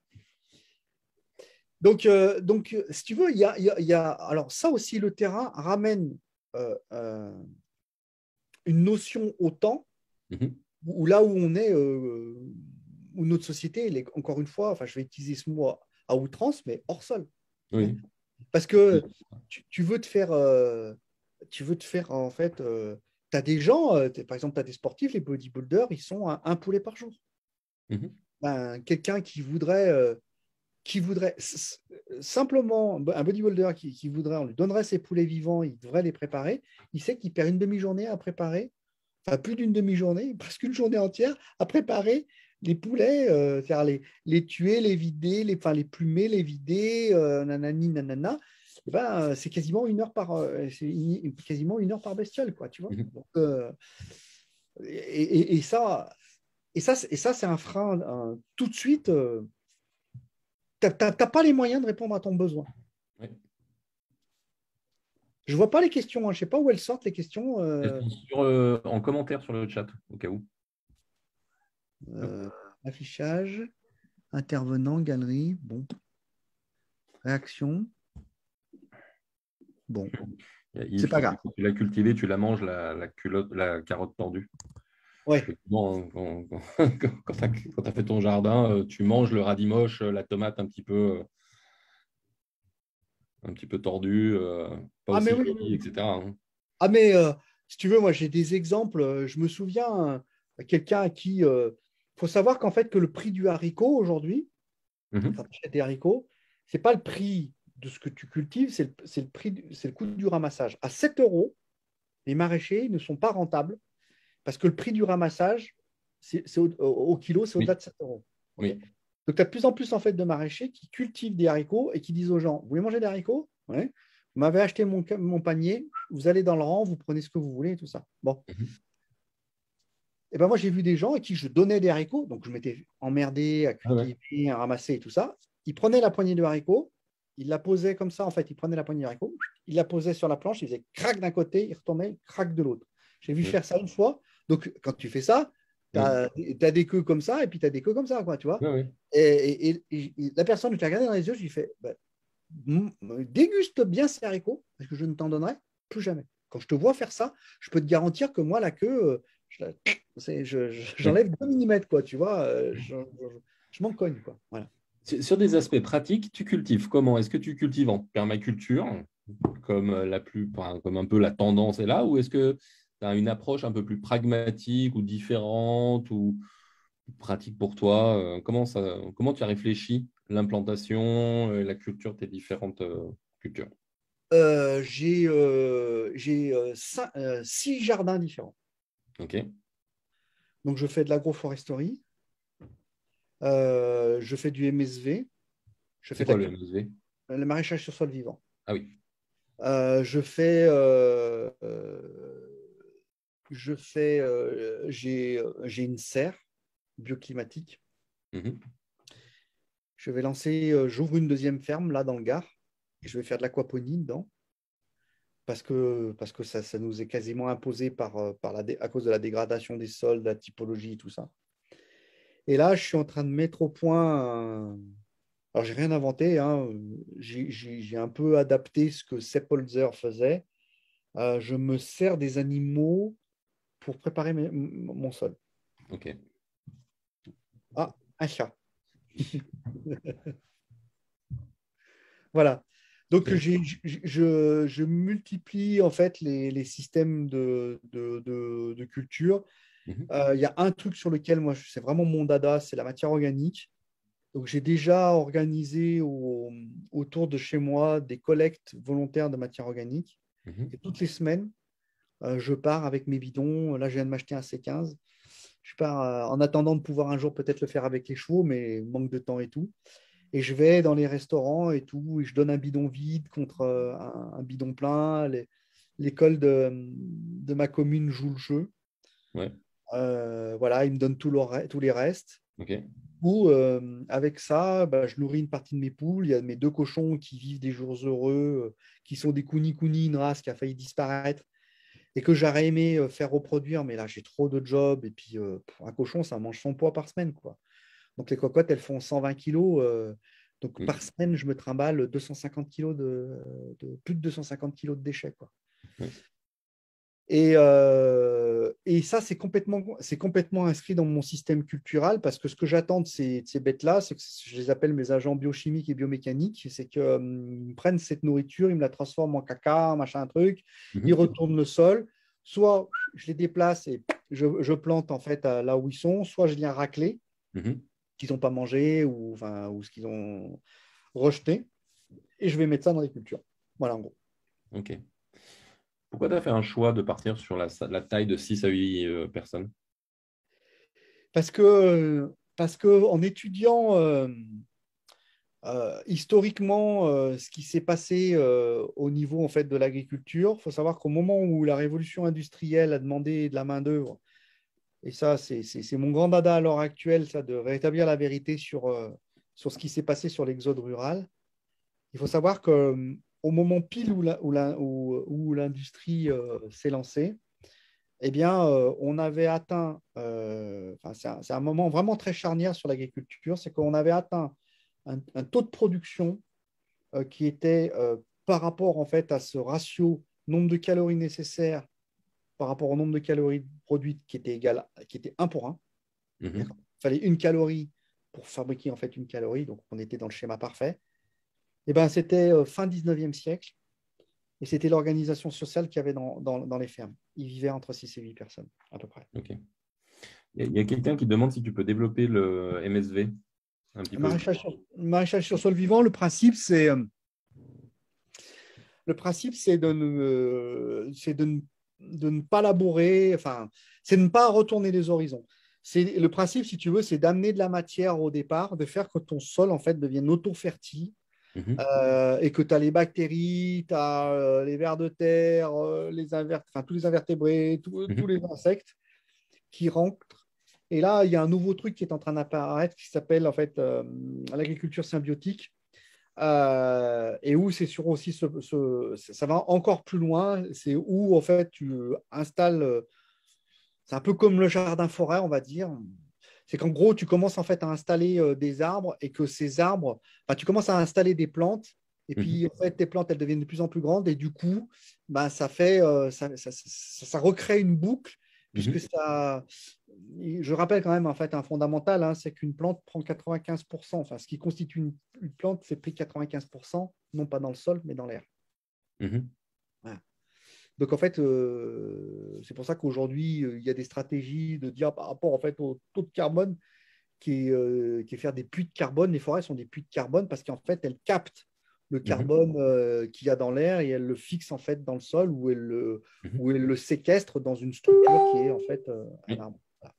Donc, euh, donc, euh, si tu veux, il y a, il y a- il y a- alors ça aussi, le terrain ramène euh, euh, une notion au temps Mhm. où là où on est, euh, où notre société, elle est, encore une fois, enfin, je vais utiliser ce mot à, à outrance, mais hors sol. Hein. Oui. Parce que tu, tu veux te faire, euh, tu veux te faire en fait, euh, tu as des gens, euh, t'es- par exemple, tu as des sportifs, les bodybuilders, ils sont à un poulet par jour. Mhm. Ben, quelqu'un qui voudrait, euh, qui voudrait s- s- simplement, un bodybuilder qui, qui voudrait, on lui donnerait ses poulets vivants, il devrait les préparer, il sait qu'il perd une demi-journée à préparer, enfin plus d'une demi-journée, presque une journée entière à préparer les poulets, euh, c'est-à-dire les, les tuer, les vider, les, enfin, les plumer, les vider, euh, nanani, nanana. Eh ben, euh, c'est quasiment une heure par, euh, c'est une- quasiment une heure par bestiole, quoi, tu vois. Mhm. Donc, euh, et, et- et ça, et ça, c'est- et ça, c'est un frein euh, tout de suite. Euh, tu n'as pas les moyens de répondre à ton besoin. Ouais. Je ne vois pas les questions. Hein. Je ne sais pas où elles sortent, les questions. Elles Euh, sont sur, euh, en commentaire sur le chat, au cas où. Hop. euh, affichage, intervenant, galerie. Bon. Réaction. Bon. Il y a C'est Yves pas qui grave. dit que tu l'as cultivée, tu la manges, la, la culotte, la carotte tordue. Ouais. Effectivement, quand, quand, tu as fait ton jardin, euh, tu manges le radis moche, euh, la tomate un petit peu, euh, un petit peu tordue, euh, pas Ah, mais aussi oui. vieillie, et cetera hein. Ah, mais euh, si tu veux, moi, j'ai des exemples. Euh, Je me souviens, euh, quelqu'un à qui. Il euh, faut savoir qu'en fait, que le prix du haricot aujourd'hui, Mhm. quand tu achètes des haricots, c'est pas le prix de ce que tu cultives, c'est le, c'est le prix, du- c'est le coût du ramassage. À sept euros, les maraîchers ne sont pas rentables parce que le prix du ramassage, c'est, c'est au, au- au kilo, c'est au-delà Oui, de sept euros. OK. oui. Donc, tu as de plus en plus en fait, de maraîchers qui cultivent des haricots et qui disent aux gens, vous voulez manger des haricots? Ouais. Vous m'avez acheté mon, mon panier, vous allez dans le rang, vous prenez ce que vous voulez, tout ça. Bon. Mhm. Et ben moi, j'ai vu des gens à qui je donnais des haricots, donc je m'étais emmerdé à Ah ouais. cultiver, à ramasser et tout ça. Ils prenaient la poignée de haricots, ils la posaient comme ça, en fait, ils prenaient la poignée de haricots, ils la posaient sur la planche, ils faisaient crac d'un côté, ils retournaient, crac de l'autre. J'ai vu Oui, faire ça une fois. Donc, quand tu fais ça, tu oui, as, des queues comme ça et puis tu as des queues comme ça, quoi, tu vois. oui, oui. Et, et- et- et la personne, je l'ai regardé dans les yeux, je lui ai fait, bah, m- déguste bien ces haricots, parce que je ne t'en donnerai plus jamais. Quand je te vois faire ça, je peux te garantir que moi, la queue, euh, je la- c'est- je- je- Oui. j'enlève deux millimètres, quoi, tu vois, euh, je, je- je m'en cogne, quoi. Voilà. Sur sur des aspects pratiques, tu cultives comment? Est-ce que tu cultives en permaculture, comme euh, la plus, enfin, comme un peu la tendance est là, ou est-ce que tu as une approche un peu plus pragmatique ou différente ou pratique pour toi? Euh, Comment ça, comment tu as réfléchi l'implantation, euh, la culture, tes différentes euh, cultures? Euh, j'ai euh, j'ai euh, cin- euh, six jardins différents. Ok. Donc, je fais de l'agroforesterie, euh, je fais du M S V, je fais C'est de la quoi le culture, M S V? le maraîchage sur sol vivant. Ah oui. Euh, je fais, euh, euh, je fais, euh, j'ai, euh, j'ai une serre bioclimatique. Mhm. Je vais lancer, euh, j'ouvre une deuxième ferme là dans le Gard et je vais faire de l'aquaponie dedans parce que, parce que ça, ça nous est quasiment imposé par, euh, par la, dé- à cause de la dégradation des sols, de la typologie et tout ça. Et là, je suis en train de mettre au point. un- Alors, j'ai rien inventé, hein. J'ai j'ai- j'ai un peu adapté ce que Sepp Holzer faisait. Euh, je me sers des animaux pour préparer mes- m- mon sol. Ok. Ah, un chat. Voilà. Donc, Ok. j'ai- je, je multiplie en fait les, les systèmes de, de, de- de culture. Mhm. Euh, Il y a un truc sur lequel moi, c'est vraiment mon dada, c'est la matière organique. Donc, j'ai déjà organisé au- autour de chez moi des collectes volontaires de matière organique. Mhm. Et toutes les semaines, euh, je pars avec mes bidons. Là, je viens de m'acheter un C quinze. Je pars euh, en attendant de pouvoir un jour peut-être le faire avec les chevaux, mais manque de temps et tout. Et je vais dans les restaurants et tout, et je donne un bidon vide contre euh, un, un bidon plein. Les- L'école de, de ma commune joue le jeu. Ouais, Euh, voilà, ils me donnent tout le re- tous les restes. ok. Ou euh, avec ça, bah, je nourris une partie de mes poules. Il y a mes deux cochons qui vivent des jours heureux, euh, qui sont des Kuni Kuni, une race qui a failli disparaître et que j'aurais aimé euh, faire reproduire, mais là j'ai trop de jobs. Et puis euh, pour un cochon, ça mange son poids par semaine, quoi. Donc les cocottes, elles font cent vingt kilos. Euh, donc Mhm. par semaine, je me trimballe deux cent cinquante kilos de, de- plus de deux cent cinquante kilos de déchets, quoi. Ouais. Et, euh, et ça, c'est complètement, c'est complètement inscrit dans mon système culturel parce que ce que j'attends de ces, de ces bêtes-là, c'est que je les appelle mes agents biochimiques et biomécaniques, c'est qu'ils euh, prennent cette nourriture, ils me la transforment en caca, machin, truc, ils Mhm. retournent le sol, soit je les déplace et je, je plante en fait à- là où ils sont, soit je viens racler, Mhm. qu'ils n'ont pas mangé ou, enfin, ou ce qu'ils ont rejeté, et je vais mettre ça dans les cultures. Voilà, en gros. Ok. Pourquoi tu as fait un choix de partir sur la, la taille de six à huit euh, personnes? Parce que, parce que en étudiant euh, euh, historiquement euh, ce qui s'est passé euh, au niveau en fait, de l'agriculture, il faut savoir qu'au moment où la révolution industrielle a demandé de la main-d'œuvre, et ça, c'est c'est- c'est mon grand dada à l'heure actuelle, ça, de rétablir la vérité sur, euh, sur ce qui s'est passé sur l'exode rural, il faut savoir qu'au moment pile où la- où la- où- où l'industrie euh, s'est lancée, eh bien, euh, on avait atteint, euh, enfin, c'est un, c'est un moment vraiment très charnière sur l'agriculture, c'est qu'on avait atteint un, un taux de production euh, qui était euh, par rapport en fait à ce ratio nombre de calories nécessaires par rapport au nombre de calories produites qui était égal, qui était un pour un. Il Mhm. fallait une calorie pour fabriquer en fait une calorie, donc on était dans le schéma parfait. Et ben, c'était euh, fin dix-neuvième siècle et c'était l'organisation sociale qu'il y avait dans, dans, dans les fermes. Ils vivaient entre six et huit personnes à peu près. Ok. Il y a, il y a quelqu'un qui demande si tu peux développer le M S V un petit peu. Maraîchage sur, maraîchage sur sol vivant, le principe, c'est euh, le principe, c'est de ne, euh, c'est de ne, de ne pas labourer, enfin, c'est de ne pas retourner les horizons. C'est, le principe, si tu veux, c'est d'amener de la matière au départ, de faire que ton sol, en fait, devienne auto-fertile Mhm. euh, et que tu as les bactéries, tu as euh, les vers de terre, euh, les invert... enfin, tous les invertébrés, tous tous Mhm. les insectes qui rentrent. Et là, il y a un nouveau truc qui est en train d'apparaître qui s'appelle, en fait, euh, l'agriculture symbiotique. Euh, et où c'est sur aussi ce, ce- ça va encore plus loin, c'est où en fait tu installes, c'est un peu comme le jardin forêt, on va dire. C'est qu'en gros, tu commences en fait à installer euh, des arbres et que ces arbres, enfin, tu commences à installer des plantes et puis Mhm. en fait tes plantes elles deviennent de plus en plus grandes et du coup, ben, ça fait, euh, ça, ça, ça- ça recrée une boucle puisque Mhm. ça, je rappelle quand même en fait un fondamental, hein, c'est qu'une plante prend quatre-vingt-quinze pour cent, enfin ce qui constitue une, une plante, c'est pris quatre-vingt-quinze pour cent, non pas dans le sol mais dans l'air. Mhm. Voilà. Donc en fait, euh, c'est pour ça qu'aujourd'hui, euh, il y a des stratégies de dire par rapport en fait, au taux de carbone qui est, euh, qui est faire des puits de carbone. Les forêts sont des puits de carbone parce qu'en fait, elles captent le Mhm. carbone euh, qu'il y a dans l'air et elles le fixent en fait dans le sol ou elles le, Mhm. ou elles le séquestrent dans une structure qui est en fait euh, un Oui. arbre. Voilà.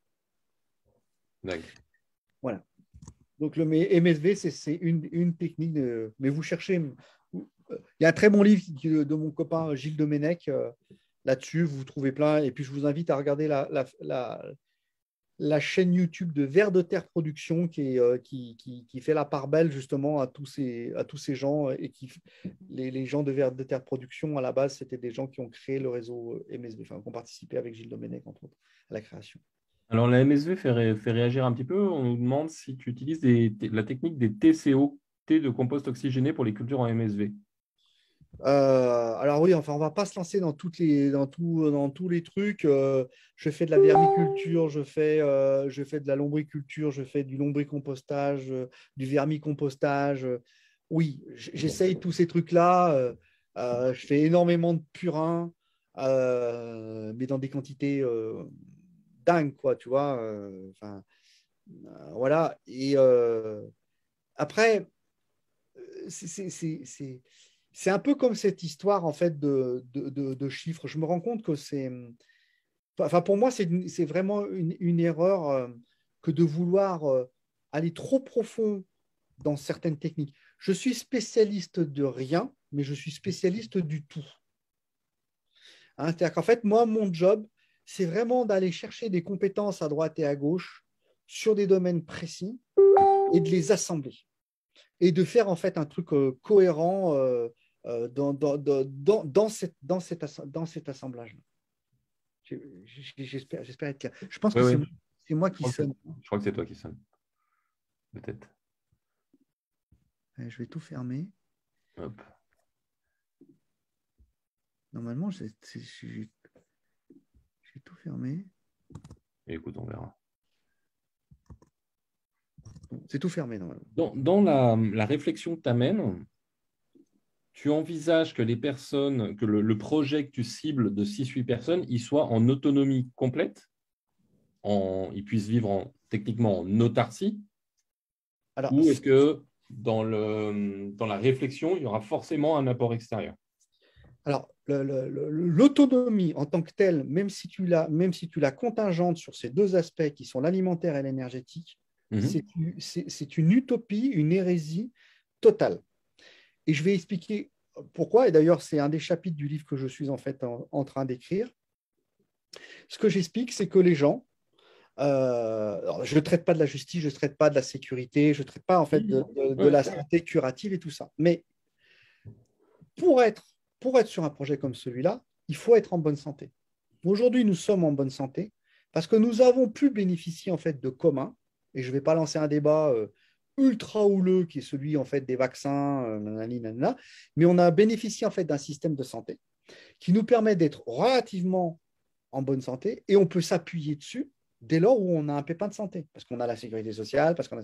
D'accord. Voilà. Donc le M S V, c'est c'est une, une technique. De, mais vous cherchez. Il y a un très bon livre de mon copain Gilles Domenech euh, là-dessus. Vous trouvez plein. Et puis je vous invite à regarder la, la, la, la chaîne YouTube de Vers de Terre Production qui, est, euh, qui, qui, qui, fait la part belle justement à tous ces, à tous ces gens. Et qui, les, les gens de Vers de Terre Production, à la base, c'était des gens qui ont créé le réseau M S V, enfin, qui ont participé avec Gilles Domenech, entre autres, à la création. Alors, la M S V fait, ré- fait réagir un petit peu. On nous demande si tu utilises des- la technique des T C O, T de compost oxygéné pour les cultures en M S V. Euh, alors oui, enfin, on va pas se lancer dans toutes les, dans tout, dans tous les trucs. Euh, je fais de la vermiculture, je fais, euh, je fais de la lombriculture, je fais du lombricompostage, euh, du vermicompostage. Oui, j- Ok. j'essaye tous ces trucs-là. Euh, euh, je fais énormément de purin, euh, mais dans des quantités euh, dingue, quoi, tu vois. euh, Enfin, euh, voilà. Et euh, après, c'est c'est- c'est- c'est- c'est un peu comme cette histoire, en fait, de, de, de- de chiffres. Je me rends compte que c'est… Enfin, pour moi, c'est une- c'est vraiment une, une erreur euh, que de vouloir euh, aller trop profond dans certaines techniques. Je suis spécialiste de rien, mais je suis spécialiste du tout. Hein, c'est-à-dire qu'en fait, moi, mon job, c'est vraiment d'aller chercher des compétences à droite et à gauche sur des domaines précis et de les assembler et de faire en fait un truc euh, cohérent euh, euh, dans, dans, dans, dans, dans, cette, dans, cet, dans cet assemblage-là. J'espère, j'espère être clair. Je pense Oui, que c'est, oui. c'est moi Je qui crois que c'est sonne. je crois que c'est toi qui sonne, peut-être. Je vais tout fermer. Hop. Normalement, j'ai, j'ai, j'ai tout fermé. Et écoute, on verra. C'est tout fermé normalement. Dans, dans la, la réflexion que tu amènes, tu envisages que les personnes, que le, le projet que tu cibles de six huit personnes, il soit en autonomie complète, en, ils puissent vivre en, techniquement en autarcie, Alors, ou est-ce que dans, le, dans la réflexion, il y aura forcément un apport extérieur? alors le, le, le, l'autonomie en tant que telle, même si tu la, même si tu la contingentes sur ces deux aspects qui sont l'alimentaire et l'énergétique, Mm-hmm. c'est, c'est, c'est une utopie, une hérésie totale. Et je vais expliquer pourquoi. Et d'ailleurs, c'est un des chapitres du livre que je suis en fait en, en train d'écrire. Ce que j'explique, c'est que les gens, euh, alors, je ne traite pas de la justice, je ne traite pas de la sécurité, je ne traite pas en fait de, de, de Ouais. la santé curative et tout ça. Mais pour être, pour être sur un projet comme celui-là, il faut être en bonne santé. Aujourd'hui, nous sommes en bonne santé parce que nous avons pu bénéficier en fait de communs. Et je ne vais pas lancer un débat euh, ultra houleux qui est celui en fait des vaccins, euh, nanani, nanana, mais on a bénéficié en fait d'un système de santé qui nous permet d'être relativement en bonne santé et on peut s'appuyer dessus dès lors où on a un pépin de santé parce qu'on a la sécurité sociale, parce qu'on a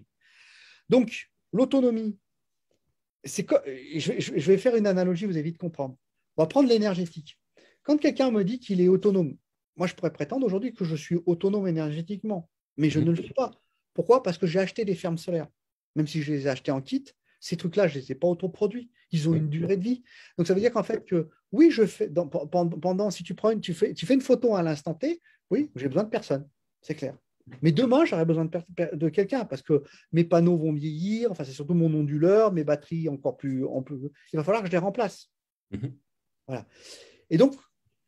donc l'autonomie. C'est co- je, vais, je vais faire une analogie, vous allez vite comprendre. On va prendre l'énergétique. Quand quelqu'un me dit qu'il est autonome, moi je pourrais prétendre aujourd'hui que je suis autonome énergétiquement, mais je ne le suis pas. Pourquoi? Parce que j'ai acheté des fermes solaires. Même si je les ai achetées en kit, ces trucs-là, je ne les ai pas autoproduits. Ils ont Oui. une durée de vie. Donc ça veut dire qu'en fait que oui, je fais dans- pendant, pendant si tu prends une, tu fais, tu fais une photo à l'instant T, oui, j'ai besoin de personne, c'est clair. Mais demain, j'aurai besoin de, per- de quelqu'un parce que mes panneaux vont vieillir, enfin c'est surtout mon onduleur, mes batteries encore plus, on peut, il va falloir que je les remplace. Mm-hmm. Voilà. Et donc,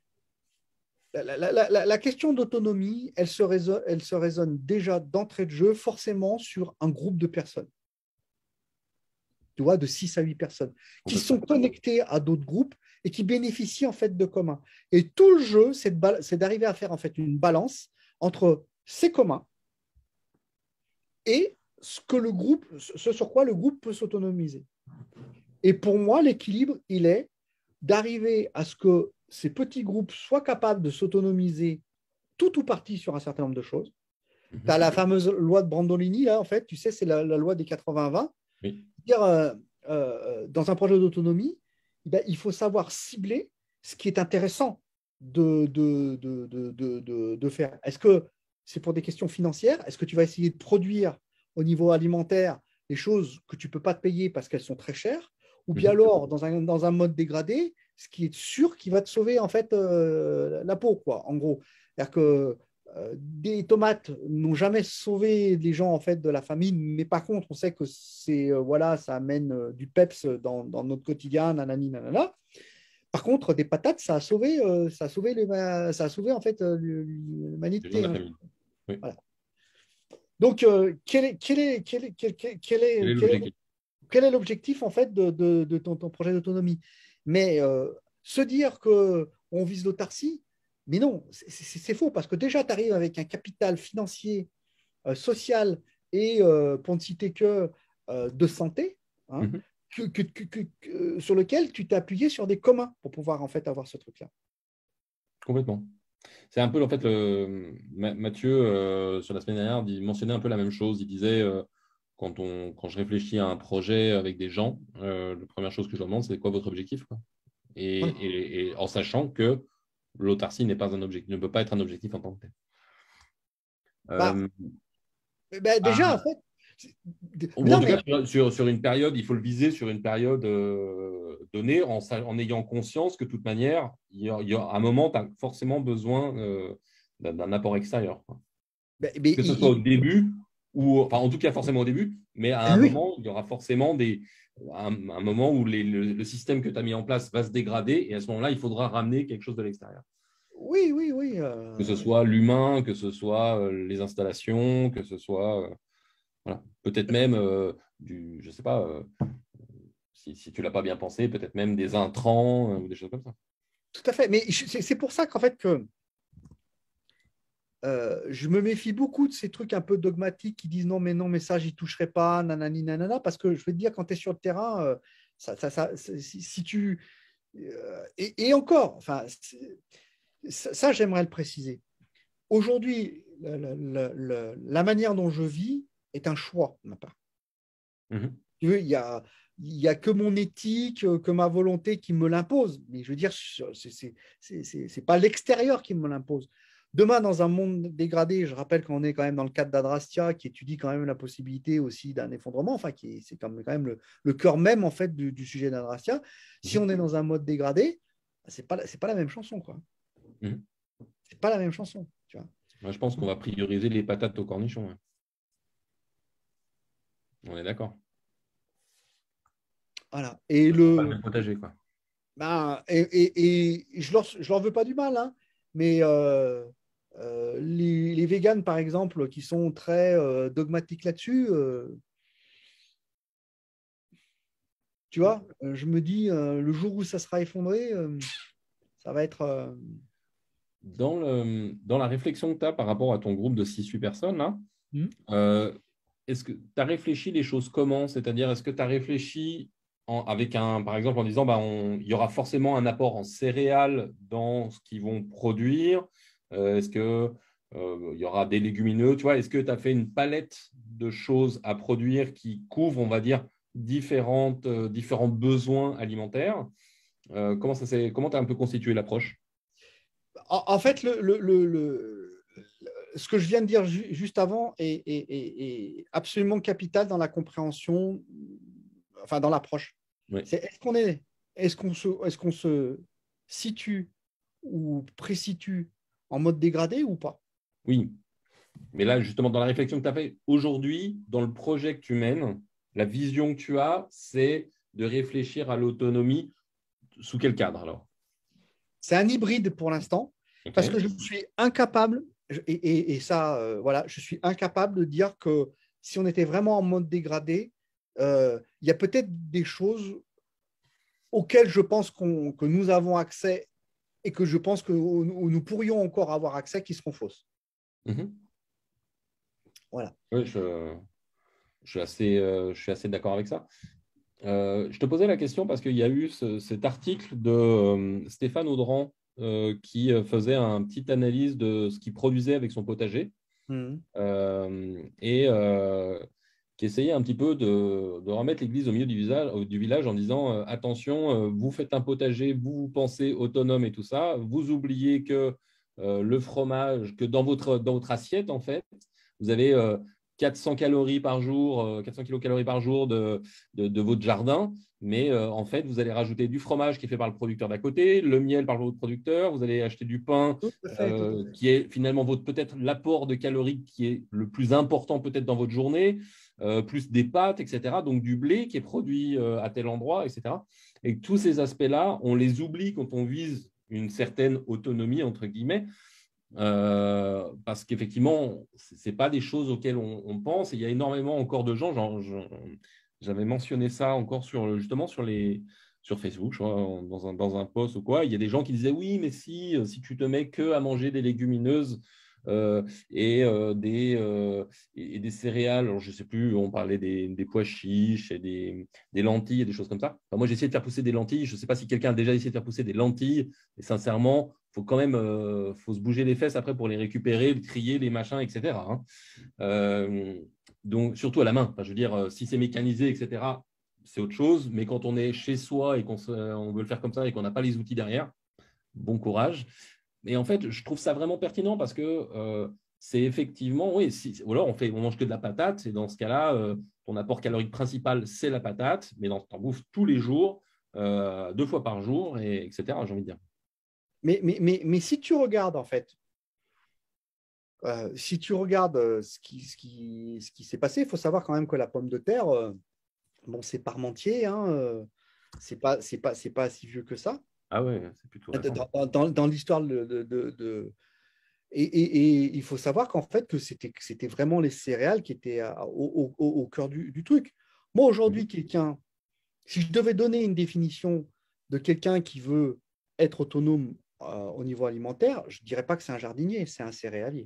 la, la, la, la question d'autonomie, elle se, raisonne, elle se raisonne déjà d'entrée de jeu forcément sur un groupe de personnes, tu vois, de six à huit personnes, qui sont connectées à d'autres groupes et qui bénéficient en fait de communs. Et tout le jeu, c'est, de, c'est d'arriver à faire en fait une balance entre ces communs et ce que le groupe, ce sur quoi le groupe peut s'autonomiser. Et pour moi, l'équilibre, il est d'arriver à ce que ces petits groupes soient capables de s'autonomiser tout ou partie sur un certain nombre de choses. Mm-hmm. Tu as la fameuse loi de Brandolini, là, en fait, tu sais, c'est la, la loi des quatre-vingts vingt. Oui. Dire, euh, euh, dans un projet d'autonomie, ben, il faut savoir cibler ce qui est intéressant de, de, de, de, de, de, de faire. Est-ce que c'est pour des questions financières? Est-ce que tu vas essayer de produire au niveau alimentaire des choses que tu ne peux pas te payer parce qu'elles sont très chères? Ou bien alors, dans un, dans un mode dégradé, ce qui est sûr qui va te sauver en fait euh, la peau, quoi, en gros. C'est-à-dire que euh, des tomates n'ont jamais sauvé les gens en fait de la famine, mais par contre, on sait que c'est euh, voilà, ça amène euh, du peps dans, dans notre quotidien, nanani, nanana. Par contre, des patates, ça a sauvé, euh, ça a sauvé, les, ça a sauvé en fait euh, l'humanité. Hein. Oui. Voilà. Donc, euh, quel est, quel est, quel est, quel, quel, quel est, Quel est quel est, l'objectif? quel est l'objectif en fait de, de, de ton, ton, projet d'autonomie? Mais euh, se dire que on vise l'autarcie, mais non, c'est faux parce que déjà tu arrives avec un capital financier, euh, social et euh, pour ne citer que euh, de santé, hein, mm-hmm. que, que, que, que, sur lequel tu t'es appuyé sur des communs pour pouvoir en fait avoir ce truc-là. Complètement. C'est un peu, en fait, le, Mathieu, euh, sur la semaine dernière, il mentionnait un peu la même chose. Il disait, euh, quand, on, quand je réfléchis à un projet avec des gens, euh, la première chose que je leur demande, c'est quoi votre objectif, quoi. Et, ouais. et, et en sachant que l'autarcie n'est pas un objectif, ne peut pas être un objectif en tant que tel. Bah, Euh, bah, déjà, en à- fait, ou en non, tout mais cas, sur, sur, sur une période, il faut le viser sur une période euh, donnée en, sa- en ayant conscience que de toute manière, il y a, il y a un moment, tu as forcément besoin euh, d'un d'un apport extérieur, quoi. mais, mais Que ce il- soit au il- début, ou enfin en tout cas forcément au début, mais à ah un oui, moment, il y aura forcément des, un, un moment où les- le, le système que tu as mis en place va se dégrader et à ce moment-là, il faudra ramener quelque chose de l'extérieur. oui, oui, oui. Que ce euh, soit l'humain, que ce soit euh, les installations, que ce soit euh, voilà. Peut-être même euh, du, je sais pas, euh, si, si tu l'as pas bien pensé, peut-être même des intrants euh, ou des choses comme ça. tout à fait. Mais je- c'est c'est pour ça qu'en fait, que euh, je me méfie beaucoup de ces trucs un peu dogmatiques qui disent non, mais non, mais ça, j'y toucherai pas, nanani, nanana, parce que je vais te dire, quand tu es sur le terrain, euh, ça, ça, ça- si, si tu. euh, et, et encore, enfin, c'est- ça, ça, j'aimerais le préciser. Aujourd'hui, la, la- la- la- la manière dont je vis est un choix de ma part. Mhm. Tu veux, il y a, il y a que mon éthique, euh, que ma volonté qui me l'impose. Mais je veux dire, c'est c'est- c'est- c'est- c'est pas l'extérieur qui me l'impose. Demain, dans un monde dégradé, je rappelle qu'on est quand même dans le cadre d'Adrastia, qui étudie quand même la possibilité aussi d'un effondrement, enfin, qui est- c'est quand même, quand même le, le cœur même en fait du, du sujet d'Adrastia. Si Mhm. on est dans un mode dégradé, c'est pas, la- c'est pas la même chanson, quoi. Mhm. C'est pas la même chanson, tu vois. Moi, je pense qu'on va prioriser les patates aux cornichons, ouais. On est d'accord. Voilà. Et Ce sera pas le le, même potager, quoi. ben, et, et, et je leur, je leur veux pas du mal, hein, mais euh, euh, les, les véganes, par exemple, qui sont très euh, dogmatiques là-dessus, euh, tu vois, euh, je me dis, euh, le jour où ça sera effondré, euh, ça va être. euh, Dans, le, dans la réflexion que tu as par rapport à ton groupe de six huit personnes, là, hmm. euh, est-ce que tu as réfléchi les choses comment? C'est-à-dire, est-ce que tu as réfléchi en- avec un, par exemple, en disant bah, on- il y aura forcément un apport en céréales dans ce qu'ils vont produire? Euh, est-ce que euh, il y aura des légumineux? Tu vois, est-ce que tu as fait une palette de choses à produire qui couvrent, on va dire, différentes, euh, différents besoins alimentaires? Euh, comment ça s'est, comment tu as un peu constitué l'approche? En, en fait, le, le, le, le- ce que je viens de dire ju- juste avant est, est- est- est absolument capital dans la compréhension, enfin dans l'approche. Oui. C'est est-ce qu'on est, est-ce qu'on se, est-ce qu'on se situe ou précitue en mode dégradé ou pas? Oui, mais là, justement, dans la réflexion que tu as fait aujourd'hui, dans le projet que tu mènes, la vision que tu as, c'est de réfléchir à l'autonomie sous quel cadre alors? C'est un hybride pour l'instant parce que OK. je suis incapable, et, et- et ça, euh, voilà, je suis incapable de dire que si on était vraiment en mode dégradé, euh, il y a peut-être des choses auxquelles je pense qu'on- que nous avons accès et que je pense que où nous pourrions encore avoir accès qui seront fausses. Mhm. Voilà. Oui, je, je suis assez, euh, je suis assez d'accord avec ça. Euh, je te posais la question parce qu'il y a eu ce- cet article de euh, Stéphane Audran euh, qui euh, faisait une petite analyse de ce qu'il produisait avec son potager. Mhm. Euh, et euh, qui essayait un petit peu de, de remettre l'église au milieu du, visage, du village en disant euh, attention, euh, vous faites un potager, vous vous pensez autonome et tout ça, vous oubliez que euh, le fromage, que dans votre, dans votre assiette, en fait, vous avez euh, quatre cents calories par jour, euh, quatre cents kilocalories par jour de, de, de votre jardin. Mais euh, en fait, vous allez rajouter du fromage qui est fait par le producteur d'à côté, le miel par l'autre producteur, vous allez acheter du pain Tout à fait, tout à euh, fait. qui est finalement votre peut-être l'apport de calories qui est le plus important peut-être dans votre journée, euh, plus des pâtes, et cetera. Donc du blé qui est produit euh, à tel endroit, et cetera. Et tous ces aspects-là, on les oublie quand on vise une certaine autonomie, entre guillemets, euh, parce qu'effectivement, ce n'est pas des choses auxquelles on, on pense. Et il y a énormément encore de gens, genre, genre, j'avais mentionné ça encore sur, justement sur les sur Facebook, je crois, dans un, dans un post ou quoi, il y a des gens qui disaient oui, mais si, si tu te mets que à manger des légumineuses euh, et, euh, des, euh, et, et des céréales, alors je ne sais plus, on parlait des, des pois chiches et des, des lentilles et des choses comme ça. Enfin, moi, j'ai essayé de faire pousser des lentilles. Je ne sais pas si quelqu'un a déjà essayé de faire pousser des lentilles. Et sincèrement, il faut quand même euh, faut se bouger les fesses après pour les récupérer, les trier, les machins, et cetera. Hein. Euh, donc, surtout à la main. Enfin, je veux dire, euh, si c'est mécanisé, et cetera, c'est autre chose. Mais quand on est chez soi et qu'on se- on veut le faire comme ça et qu'on n'a pas les outils derrière, bon courage. Et en fait, je trouve ça vraiment pertinent parce que euh, c'est effectivement, oui, si, ou alors on, fait, on mange que de la patate, et dans ce cas-là, euh, ton apport calorique principal, c'est la patate, mais tu en bouffes tous les jours, euh, deux fois par jour, et, etc., j'ai envie de dire. Mais, mais, mais, mais si tu regardes, en fait, euh, si tu regardes euh, ce qui, ce qui, ce qui s'est passé, il faut savoir quand même que la pomme de terre, euh, bon, c'est Parmentier, hein, euh, c'est pas, c'est pas, c'est pas si vieux que ça. Ah ouais, c'est plutôt récent. Dans, dans, dans l'histoire de, de, de, de... Et, et, et, il faut savoir qu'en fait, que c'était, c'était vraiment les céréales qui étaient à, au, au, au cœur du, du truc. Moi, aujourd'hui, quelqu'un, si je devais donner une définition de quelqu'un qui veut être autonome euh, au niveau alimentaire, je ne dirais pas que c'est un jardinier, c'est un céréalier.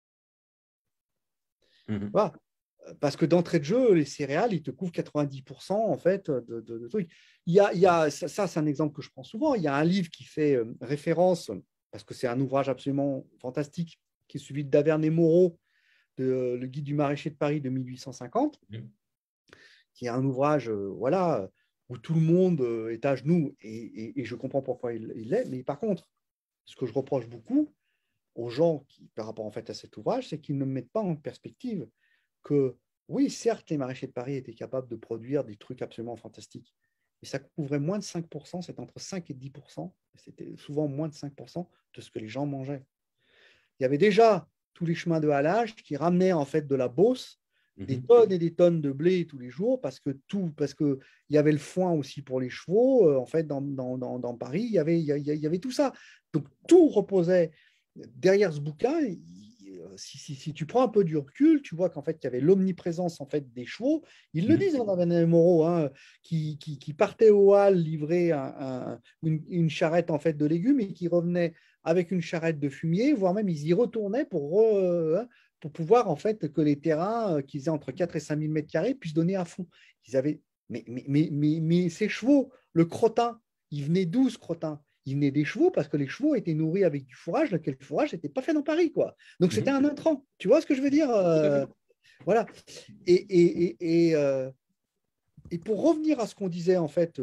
Mmh. Voilà. Parce que d'entrée de jeu, les céréales, ils te couvrent quatre-vingt-dix pour cent en fait de, de, de trucs. Il y a, il y a, ça, ça c'est un exemple que je prends souvent. Il y a un livre qui fait euh, référence, parce que c'est un ouvrage absolument fantastique, qui est celui de Daverne et Moreau, de, euh, Le Guide du maraîcher de Paris de mille huit cent cinquante, mmh. qui est un ouvrage euh, voilà, où tout le monde euh, est à genoux, et, et, et je comprends pourquoi il, il l'est. Mais par contre, ce que je reproche beaucoup aux gens qui, par rapport en fait à cet ouvrage, c'est qu'ils ne mettent pas en perspective que oui, certes, les maraîchers de Paris étaient capables de produire des trucs absolument fantastiques, mais ça couvrait moins de cinq pour cent, c'est entre cinq et dix pour cent, c'était souvent moins de cinq pour cent de ce que les gens mangeaient. Il y avait déjà tous les chemins de halage qui ramenaient en fait de la Beauce, mmh. des tonnes et des tonnes de blé tous les jours, parce que tout, parce que il y avait le foin aussi pour les chevaux, euh, en fait, dans, dans, dans, dans Paris, il y avait, il y, il y avait tout ça. Donc tout reposait derrière ce bouquin. Si, si, si tu prends un peu du recul, tu vois qu'en fait, il y avait l'omniprésence en fait, des chevaux. Ils le disent dans Daverne Moreau, hein, qui, qui, qui partaient au hall livrer un, un, une, une charrette en fait, de légumes et qui revenaient avec une charrette de fumier, voire même ils y retournaient pour, euh, pour pouvoir en fait, que les terrains qui faisaient entre quatre et cinq mille mètres carrés puissent donner à fond. Ils avaient... mais, mais, mais, mais, mais ces chevaux, le crottin, il venait d'où ce crottin? Il venait des chevaux parce que les chevaux étaient nourris avec du fourrage, lequel fourrage n'était pas fait dans Paris, quoi. Donc mmh. c'était un intrant. Tu vois ce que je veux dire? euh, Voilà. Et, et, et, et, euh, et pour revenir à ce qu'on disait en fait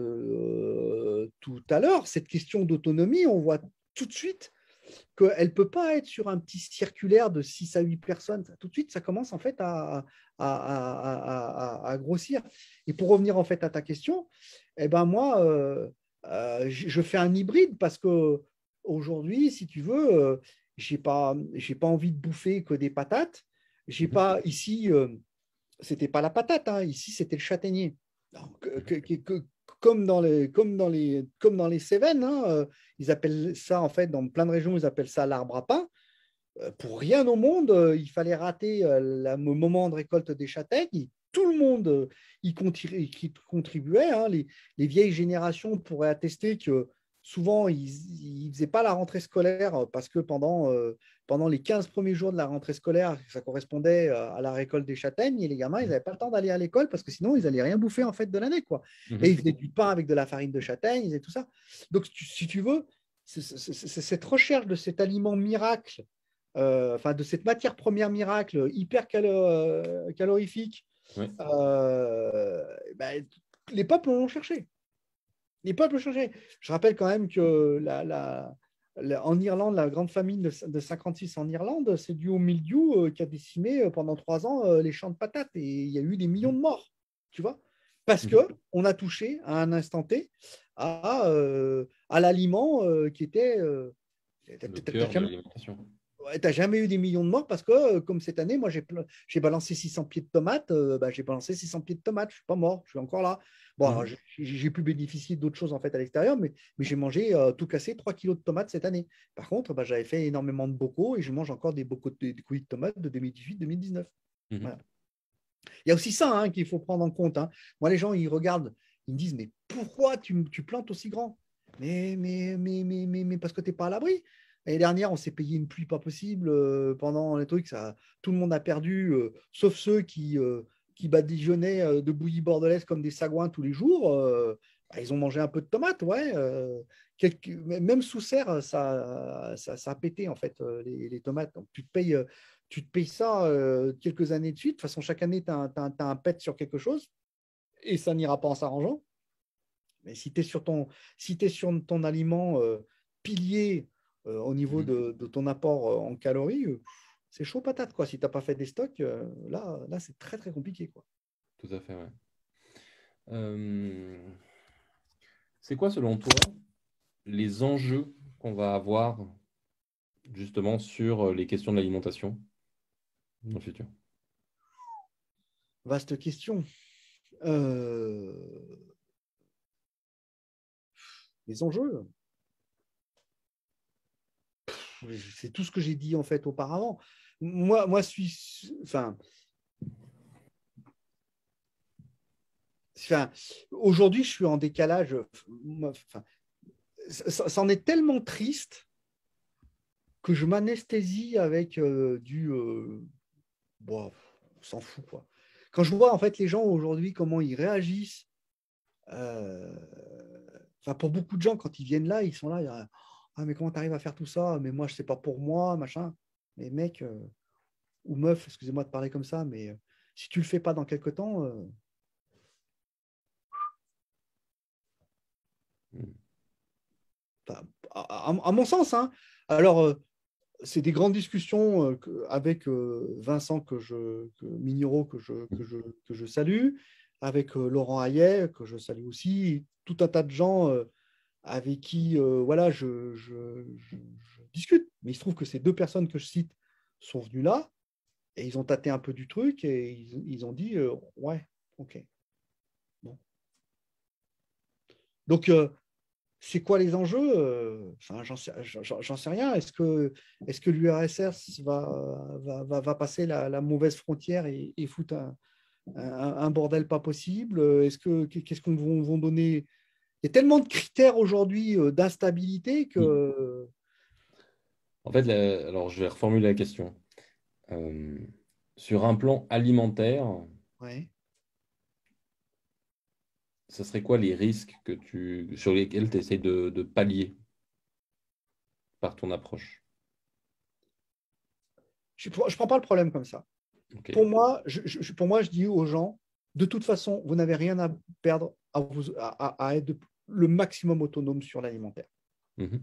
euh, tout à l'heure, cette question d'autonomie, on voit tout de suite qu'elle ne peut pas être sur un petit circulaire de six à huit personnes. Tout de suite, ça commence en fait à, à, à, à, à grossir. Et pour revenir en fait à ta question, eh ben moi, euh, Euh, je fais un hybride parce que aujourd'hui, si tu veux, euh, j'ai pas, j'ai pas envie de bouffer que des patates. J'ai pas ici, euh, c'était pas la patate, hein, ici c'était le châtaignier. Donc, que, que, que, comme dans les, comme dans les, comme dans les Cévennes, hein, euh, ils appellent ça en fait dans plein de régions, ils appellent ça l'arbre à pain. Euh, pour rien au monde, euh, il fallait rater euh, le moment de récolte des châtaignes. Tout le monde euh, y contribuait. Hein. Les, les vieilles générations pourraient attester que souvent, ils ne faisaient pas la rentrée scolaire parce que pendant, euh, pendant les quinze premiers jours de la rentrée scolaire, ça correspondait à la récolte des châtaignes et les gamins, ils n'avaient pas le temps d'aller à l'école parce que sinon, ils n'allaient rien bouffer en fait de l'année. Quoi. Mm-hmm. Et ils faisaient du pain avec de la farine de châtaigne, ils faisaient tout ça. Donc, si tu veux, c'est, c'est, c'est cette recherche de cet aliment miracle, euh, enfin de cette matière première miracle hyper calo- calorifique, oui. euh, ben, les peuples l'ont cherché. Les peuples l'ont cherché. Je rappelle quand même que la, la, la, en Irlande, la grande famine de, de cinquante-six en Irlande, c'est dû au mildiou euh, qui a décimé euh, pendant trois ans euh, les champs de patates et il y a eu des millions de morts, tu vois, parce mmh. qu'on a touché à un instant T à, euh, à l'aliment euh, qui était euh, le cœur de l'alimentation. Ouais, tu n'as jamais eu des millions de morts parce que, euh, comme cette année, moi, j'ai, j'ai balancé six cents pieds de tomates. Euh, bah, j'ai balancé six cents pieds de tomates. Je ne suis pas mort. Je suis encore là. Bon, mmh. alors, j'ai, j'ai pu bénéficier d'autres choses en fait à l'extérieur, mais, mais j'ai mangé euh, tout cassé trois kilos de tomates cette année. Par contre, bah, j'avais fait énormément de bocaux et je mange encore des bocaux de, des coulis de tomates de deux mille dix-huit deux mille dix-neuf. Mmh. Voilà. Il y a aussi ça hein, qu'il faut prendre en compte. Hein. Moi, les gens, ils regardent, ils me disent, mais pourquoi tu, tu plantes aussi grand? mais, mais, mais, mais, mais, mais parce que tu n'es pas à l'abri. L'année dernière, on s'est payé une pluie pas possible euh, pendant les trucs. Ça, tout le monde a perdu, euh, sauf ceux qui, euh, qui badigeonnaient euh, de bouillie bordelaise comme des sagouins tous les jours. Euh, bah, ils ont mangé un peu de tomates, ouais. Euh, quelques, même sous serre, ça, ça, ça a pété en fait euh, les, les tomates. Donc, tu te payes, tu te payes ça euh, quelques années de suite. De toute façon, chaque année, tu as, as, as un pet sur quelque chose et ça n'ira pas en s'arrangeant. Mais si tu es sur ton, si t'es sur ton aliment euh, pilier, Euh, au niveau de, de ton apport euh, en calories, euh, c'est chaud patate, quoi. Si tu n'as pas fait des stocks, euh, là, là c'est très, très compliqué, quoi. Tout à fait, ouais. Euh, c'est quoi, selon toi, les enjeux qu'on va avoir justement sur les questions de l'alimentation dans le futur? Vaste question. Euh, les enjeux, c'est tout ce que j'ai dit en fait auparavant. Moi, moi suis, enfin, enfin, aujourd'hui, je suis en décalage. Enfin, ça, ça en est tellement triste que je m'anesthésie avec euh, du. Euh, bon, on s'en fout, quoi. Quand je vois en fait les gens aujourd'hui, comment ils réagissent, euh, enfin, pour beaucoup de gens, quand ils viennent là, ils sont là, il y a, ah, mais comment tu arrives à faire tout ça? Mais moi, je sais pas pour moi, machin. Mais mec, euh, ou meuf, excusez-moi de parler comme ça, mais euh, si tu le fais pas dans quelques temps, euh, Mm. à, à, à, mon sens, hein. Alors, euh, c'est des grandes discussions euh, que, avec euh, Vincent que je, que, Mignereau que je, que, je, que je salue, avec euh, Laurent Hayet que je salue aussi, tout un tas de gens euh, avec qui euh, voilà, je, je, je, je discute. Mais il se trouve que ces deux personnes que je cite sont venues là et ils ont tâté un peu du truc et ils, ils ont dit euh, ouais, ok. Bon. Donc, euh, c'est quoi les enjeux? euh, enfin, j'en sais, j'en sais rien. Est-ce que, est-ce que l'U R S S va, va, va, va passer la, la mauvaise frontière et, et foutre un, un, un bordel pas possible? Est-ce que, qu'est-ce qu'on va vont donner? Il y a tellement de critères aujourd'hui euh, d'instabilité Mm. que. En fait, la- alors je vais reformuler la question. Euh, sur un plan alimentaire, Ouais. ce serait quoi les risques que tu, sur lesquels tu essaies de, de pallier par ton approche? Je ne prends pas le problème comme ça. Ok. Pour moi, je, je, pour moi, je dis aux gens, de toute façon, vous n'avez rien à perdre à, vous, à, à être le maximum autonome sur l'alimentaire. Mhm.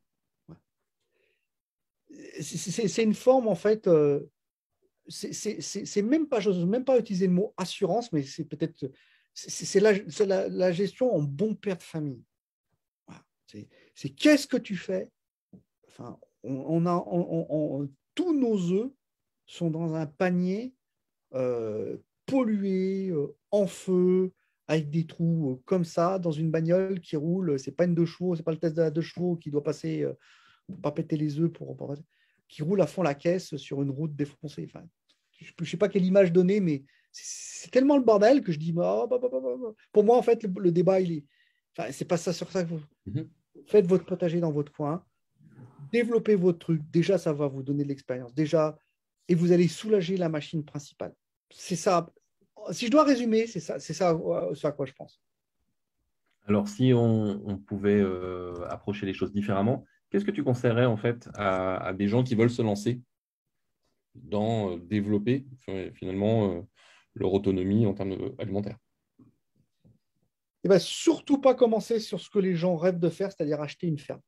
C'est une forme, en fait, euh, c'est même pas, j'ose même pas utiliser le mot assurance, mais c'est peut-être, c'est la, la, la gestion en bon père de famille. Voilà. C'est qu'est-ce que tu fais? Enfin, on, on a, on, on, tous nos œufs sont dans un panier euh, pollué, euh, en feu, avec des trous euh, comme ça, dans une bagnole qui roule. C'est pas une deux chevaux, c'est pas le test de la deux chevaux qui doit passer euh, pour pas péter les œufs, pour, pour, qui roule à fond la caisse sur une route défoncée. Enfin, je ne sais pas quelle image donner, mais c'est tellement le bordel que je dis, oh, bah, bah, bah, bah. Pour moi, en fait, le, le débat, il est. Enfin, c'est pas ça sur ça que vous Mhm. faites votre potager dans votre coin, développez votre truc. Déjà, ça va vous donner de l'expérience. Déjà, et vous allez soulager la machine principale. C'est ça. Si je dois résumer, c'est ça, c'est ça, euh, ce à quoi je pense. Alors, si on, on pouvait euh, approcher les choses différemment, qu'est-ce que tu conseillerais en fait à, à des gens qui veulent se lancer dans euh, développer enfin, finalement euh, leur autonomie en termes de- alimentaires? Et bien, surtout pas commencer sur ce que les gens rêvent de faire, c'est-à-dire acheter une ferme.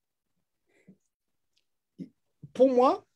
Pour moi,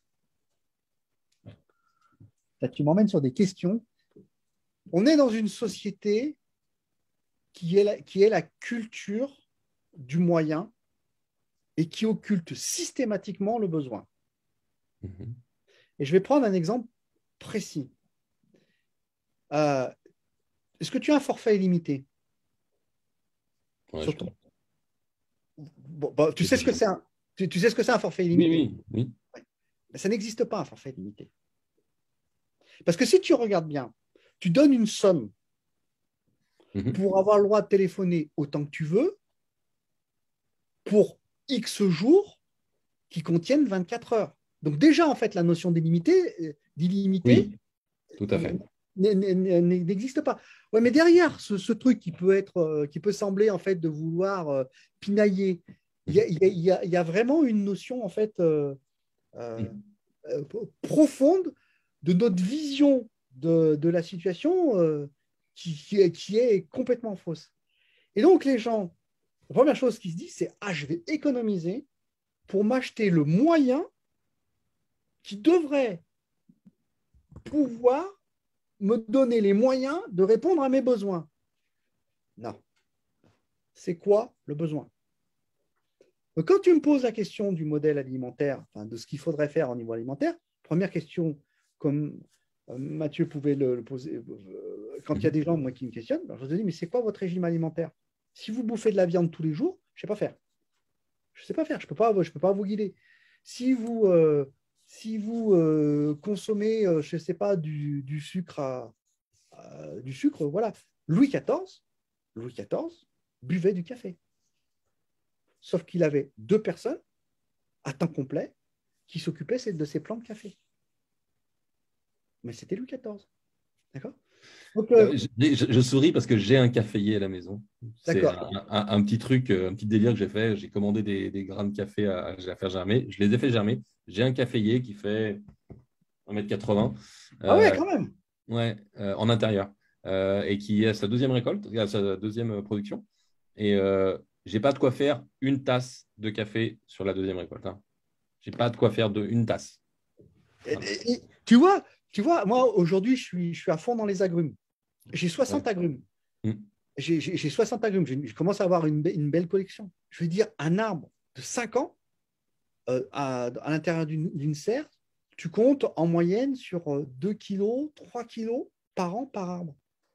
là, tu m'emmènes sur des questions. On est dans une société qui est la, qui est la culture du moyen et qui occulte systématiquement le besoin. Mhm. Et je vais prendre un exemple précis. Euh, Est-ce que tu as un forfait illimité Ouais, sur je ton... connais. Bon, bah, tu J'ai sais ce que déjà. c'est un... tu, tu sais ce que c'est un forfait Oui, illimité. oui, oui. Ouais. Mais ça n'existe pas un forfait illimité. Parce que si tu regardes bien, tu donnes une somme Mhm. pour avoir le droit de téléphoner autant que tu veux pour X jours qui contiennent vingt-quatre heures. Donc déjà, en fait, la notion d'illimité, d'illimité Oui, tout à fait. n'existe pas. Ouais, mais derrière ce, ce truc qui peut être, euh, qui peut sembler en fait de vouloir euh, pinailler, il y a, Mhm. il y a- il y a vraiment une notion en fait euh, euh, Mhm. euh, profonde de notre vision de, de la situation euh, qui, qui est, qui est complètement fausse. Et donc les gens, la première chose qu'ils se disent, c'est ah, je vais économiser pour m'acheter le moyen qui devrait pouvoir me donner les moyens de répondre à mes besoins. Non. C'est quoi le besoin? Donc, quand tu me poses la question du modèle alimentaire, enfin, de ce qu'il faudrait faire au niveau alimentaire, première question, comme euh, Mathieu pouvait le, le poser, euh, quand il y a des gens moi, qui me questionnent, ben, je te dis, mais c'est quoi votre régime alimentaire? Si vous bouffez de la viande tous les jours, je ne sais pas faire. Je ne sais pas faire, je ne peux, pas, je peux pas vous guider. Si vous, euh, si vous euh, consommez, euh, je ne sais pas, du, du sucre, à, à, du sucre, voilà. Louis quatorze, Louis quatorze buvait du café. Sauf qu'il avait deux personnes à temps complet qui s'occupaient de ces plants de café. Mais c'était Louis quatorze. D'accord? Donc, euh, Euh, je, je- je souris parce que j'ai un caféier à la maison. C'est d'accord. un, un- un petit truc, euh, un petit délire que j'ai fait. J'ai commandé des, des grains de café à, à faire germer. Je les ai fait germer. J'ai un caféier qui fait un mètre quatre-vingts Ah ouais, euh, quand même. ouais, euh, en intérieur euh, et qui est à sa deuxième récolte, à sa deuxième production. Et euh, j'ai pas de quoi faire une tasse de café sur la deuxième récolte. Hein. J'ai pas de quoi faire de une tasse. Et, Voilà. et, et, tu vois, tu vois, moi aujourd'hui, je suis, je suis à fond dans les agrumes. J'ai Ouais. soixante agrumes. Mm. J'ai, j'ai, j'ai soixante agrumes. Je, je commence à avoir une, be- une belle collection. Je veux dire, un arbre de cinq ans euh, à, à l'intérieur d'une, d'une serre, tu comptes en moyenne sur euh, deux kilos, trois kilos par an par arbre.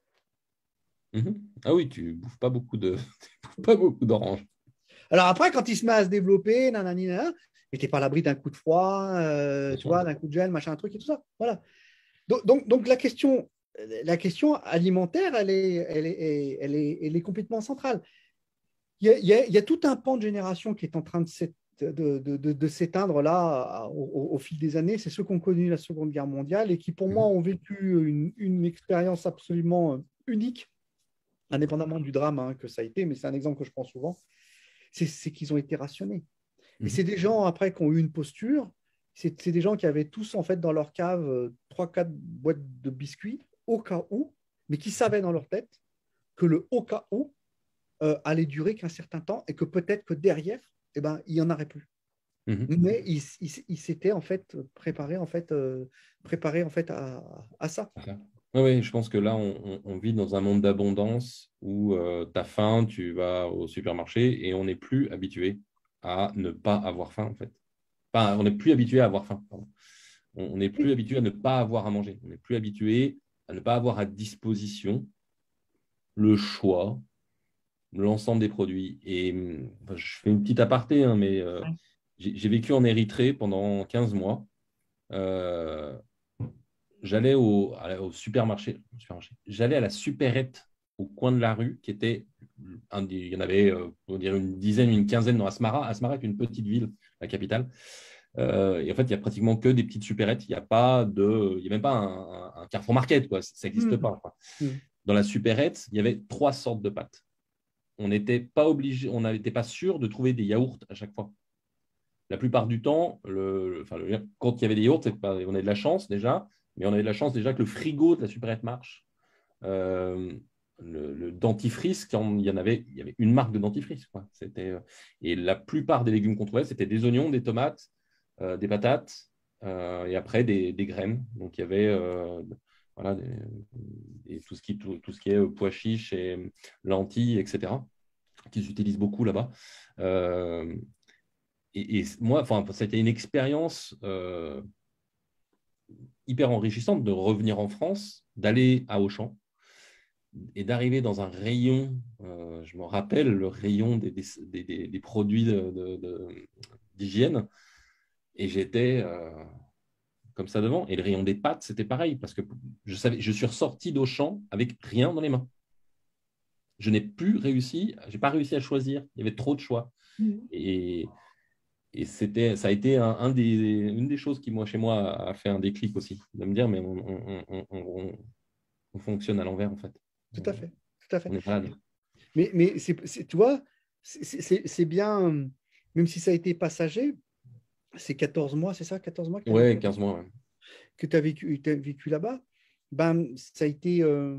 Mhm. Ah oui, tu bouffes pas beaucoup de, tu bouffes pas beaucoup d'oranges. Alors après, quand il se met à se développer, nanani, nanana, mais t'es pas à l'abri d'un coup de froid, euh, Bien tu sûr. vois, d'un coup de gel, machin, un truc et tout ça. Voilà. Donc, donc, donc la question, la question alimentaire, elle est, elle est, elle est, elle est complètement centrale. Il y, a, il, y a, il y a tout un pan de génération qui est en train de, de, de, de, de s'éteindre là au, au, fil des années. C'est ceux qui ont connu la Seconde Guerre mondiale et qui, pour moi, Mhm. ont vécu une, une expérience absolument unique, indépendamment du drame hein, que ça a été, mais c'est un exemple que je prends souvent. C'est qu'ils ont été rationnés. Et c'est Mhm. des gens, après, qui ont eu une posture. C'est des gens qui avaient tous, en fait, dans leur cave, trois, quatre boîtes de biscuits, au cas où, mais qui savaient dans leur tête que le au cas où euh, allait durer qu'un certain temps et que peut-être que derrière, eh ben, il n'y en aurait plus. Mhm. Mais ils il, il s'étaient, en fait, préparés, en fait, euh, préparés, en fait, à, à ça. Oui, oui, je pense que là, on, on- on vit dans un monde d'abondance où tu as faim, tu vas au supermarché et on n'est plus habitué à ne pas avoir faim, en fait. Enfin, on n'est plus habitué à avoir faim, pardon. On on n'est plus Oui. habitué à ne pas avoir à manger. On n'est plus habitué à ne pas avoir à disposition le choix, l'ensemble des produits. Et enfin, je fais une petite aparté, hein, mais euh, j'ai j'ai vécu en Érythrée pendant quinze mois. Euh, j'allais au, à- au supermarché, au supermarché. J'allais à la supérette au coin de la rue, qui était, un, des- il y en avait, euh, on va dire une dizaine, une quinzaine dans Asmara. Asmara est une petite ville, la capitale. Euh, et en fait, il n'y a pratiquement que des petites supérettes. Il n'y a pas de, il y a même pas un, un- un Carrefour Market, quoi. Ça n'existe Mmh. pas, quoi. Mmh. Dans la supérette, il y avait trois sortes de pâtes. On n'était pas obligé, on n'était pas sûr de trouver des yaourts à chaque fois. La plupart du temps, le, le- enfin, le- quand il y avait des yaourts, c'est pas, on avait de la chance déjà, mais on avait de la chance déjà que le frigo de la supérette marche. Euh, le, le dentifrice, quand il y en avait, il y avait une marque de dentifrice, quoi. C'était, euh, et la plupart des légumes qu'on trouvait, c'était des oignons, des tomates, euh, des patates, euh, et après des, des graines. Donc il y avait euh, voilà, des- des- tout, ce qui, tout, tout ce qui est euh, pois chiches et lentilles, et cetera, qu'ils utilisent beaucoup là-bas. Euh, et, et moi, enfin, ça a été une expérience euh, hyper enrichissante de revenir en France, d'aller à Auchan et d'arriver dans un rayon, euh, je me rappelle le rayon des, des, des, des produits de, de, de, d'hygiène, et j'étais euh, comme ça devant. Et le rayon des pâtes, c'était pareil, parce que je, savais, je suis ressorti d'Auchan avec rien dans les mains. Je n'ai plus réussi, je n'ai pas réussi à choisir, il y avait trop de choix. Mmh. Et, et c'était, ça a été un, un des, une des choses qui, moi, chez moi, a fait un déclic aussi, de me dire, mais on, on, on, on, on fonctionne à l'envers, en fait. Tout à fait. Tout à fait. On est malade. Mais, mais c'est, c'est- tu vois, c'est c'est- c'est bien, euh, même si ça a été passager, c'est quatorze mois, c'est ça, quatorze mois que tu as Ouais, vécu, quinze mois. Ouais. que tu as vécu, t'as vécu là-bas, ben, ça a été. Euh,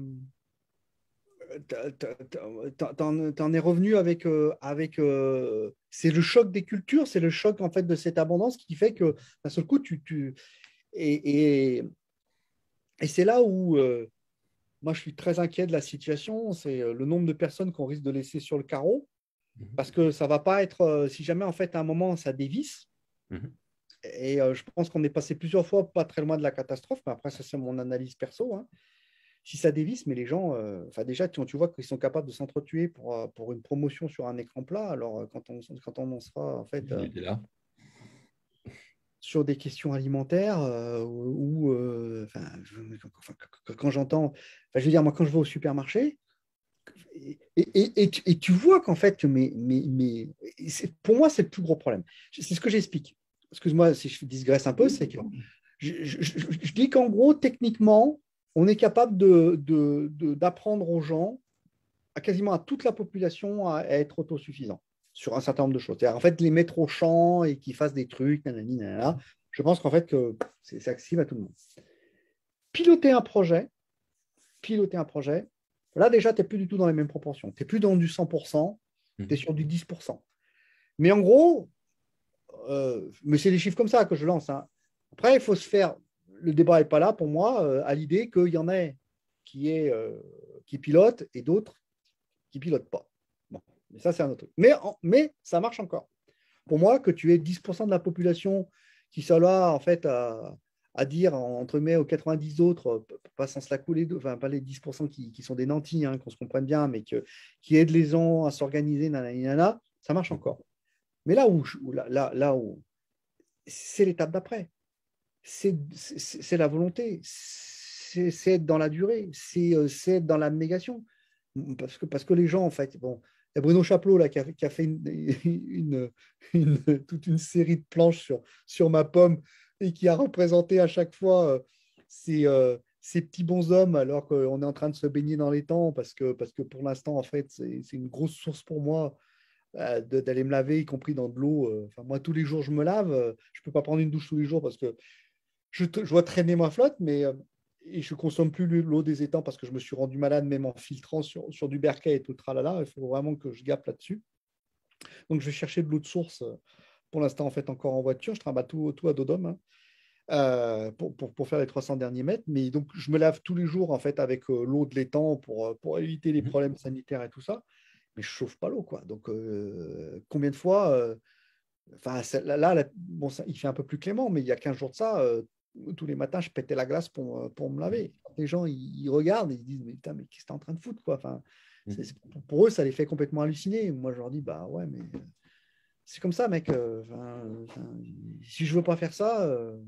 t'as- t'as- t'as- t'en, t'en es revenu avec. Euh, avec euh, c'est le choc des cultures, c'est le choc en fait de cette abondance qui fait que d'un seul coup, tu. tu et, et, Et c'est là où euh, moi, je suis très inquiet de la situation. C'est euh, le nombre de personnes qu'on risque de laisser sur le carreau. Mhm. Parce que ça ne va pas être, euh, si jamais en fait à un moment ça dévisse, Mhm. et euh, je pense qu'on est passé plusieurs fois pas très loin de la catastrophe, mais après ça c'est mon analyse perso, hein. Si ça dévisse, mais les gens, euh, enfin déjà tu, tu vois qu'ils sont capables de s'entretuer pour, euh, pour une promotion sur un écran plat, alors euh, quand on, quand on en sera en fait Il euh, était là. sur des questions alimentaires, euh, ou euh, enfin, je- enfin, quand quand j'entends, enfin, je veux dire moi quand je vais au supermarché, et, et, et, tu, et tu vois qu'en fait, mais, mais, mais pour moi, c'est le plus gros problème. C'est ce que j'explique. Excuse-moi si je digresse un peu, c'est que je, je, je, je dis qu'en gros, techniquement, on est capable de, de, de, d'apprendre aux gens, à quasiment à toute la population, à, à être autosuffisant sur un certain nombre de choses. C'est-à-dire, en fait, les mettre au champ et qu'ils fassent des trucs, nanani, nanana. Je pense qu'en fait, que c'est, c'est accessible à tout le monde. Piloter un projet, piloter un projet, là, déjà, tu n'es plus du tout dans les mêmes proportions. Tu n'es plus dans du cent pour cent, tu es Mhm. sur du dix pour cent. Mais en gros, euh, mais c'est des chiffres comme ça que je lance, hein. Après, il faut se faire. Le débat n'est pas là pour moi, euh, à l'idée qu'il y en ait qui, est, euh, qui pilotent et d'autres qui ne pilotent pas. Bon, mais ça, c'est un autre truc. Mais, en, mais ça marche encore. Pour moi, que tu aies dix pour cent de la population qui soit là, en fait, à, à dire, entre mai aux quatre-vingt-dix autres, pas sans se la couler, enfin, pas les dix pour cent qui, qui sont des nantis, hein, qu'on se comprenne bien, mais que, qui aident les gens à s'organiser, nanana, ça marche encore. Mais là où, où, là, là, là où c'est l'étape d'après, c'est, c'est, c'est la volonté, c'est, c'est être dans la durée, c'est, c'est être dans l'abnégation. Parce que, parce que les gens, en fait, bon, il y a Bruno Chaplot là, qui, a, qui a fait une, une, une, toute une série de planches sur, sur ma pomme et qui a représenté à chaque fois euh, ces, euh, ces petits bonshommes alors qu'on est en train de se baigner dans les temps parce que, parce que pour l'instant, en fait, c'est, c'est une grosse source pour moi euh, de, d'aller me laver, y compris dans de l'eau. Euh, enfin, moi, tous les jours, je me lave. Euh, je ne peux pas prendre une douche tous les jours parce que je, je vois traîner ma flotte, mais euh, et je ne consomme plus l'eau des étangs parce que je me suis rendu malade même en filtrant sur, sur du berquet et tout le tralala. Il faut vraiment que je gappe là-dessus. Donc, je vais chercher de l'eau de source. euh, Pour l'instant, en fait, encore en voiture. Je trimballe tout, tout à dos d'homme, hein, euh, pour, pour, pour faire les trois cents derniers mètres. Mais donc, je me lave tous les jours, en fait, avec euh, l'eau de l'étang pour, euh, pour éviter les Mhm. problèmes sanitaires et tout ça. Mais je ne chauffe pas l'eau, quoi. Donc, euh, combien de fois euh, Enfin, là, là, bon, ça, il fait un peu plus clément, mais il y a quinze jours de ça, euh, tous les matins, je pétais la glace pour, euh, pour me laver. Les gens, ils, ils regardent et ils disent, mais putain, mais qu'est-ce que tu es en train de foutre, quoi? Enfin, c'est, c'est- pour eux, ça les fait complètement halluciner. Moi, je leur dis, bah ouais, mais euh, c'est comme ça, mec. euh, enfin, enfin, si je veux pas faire ça, euh,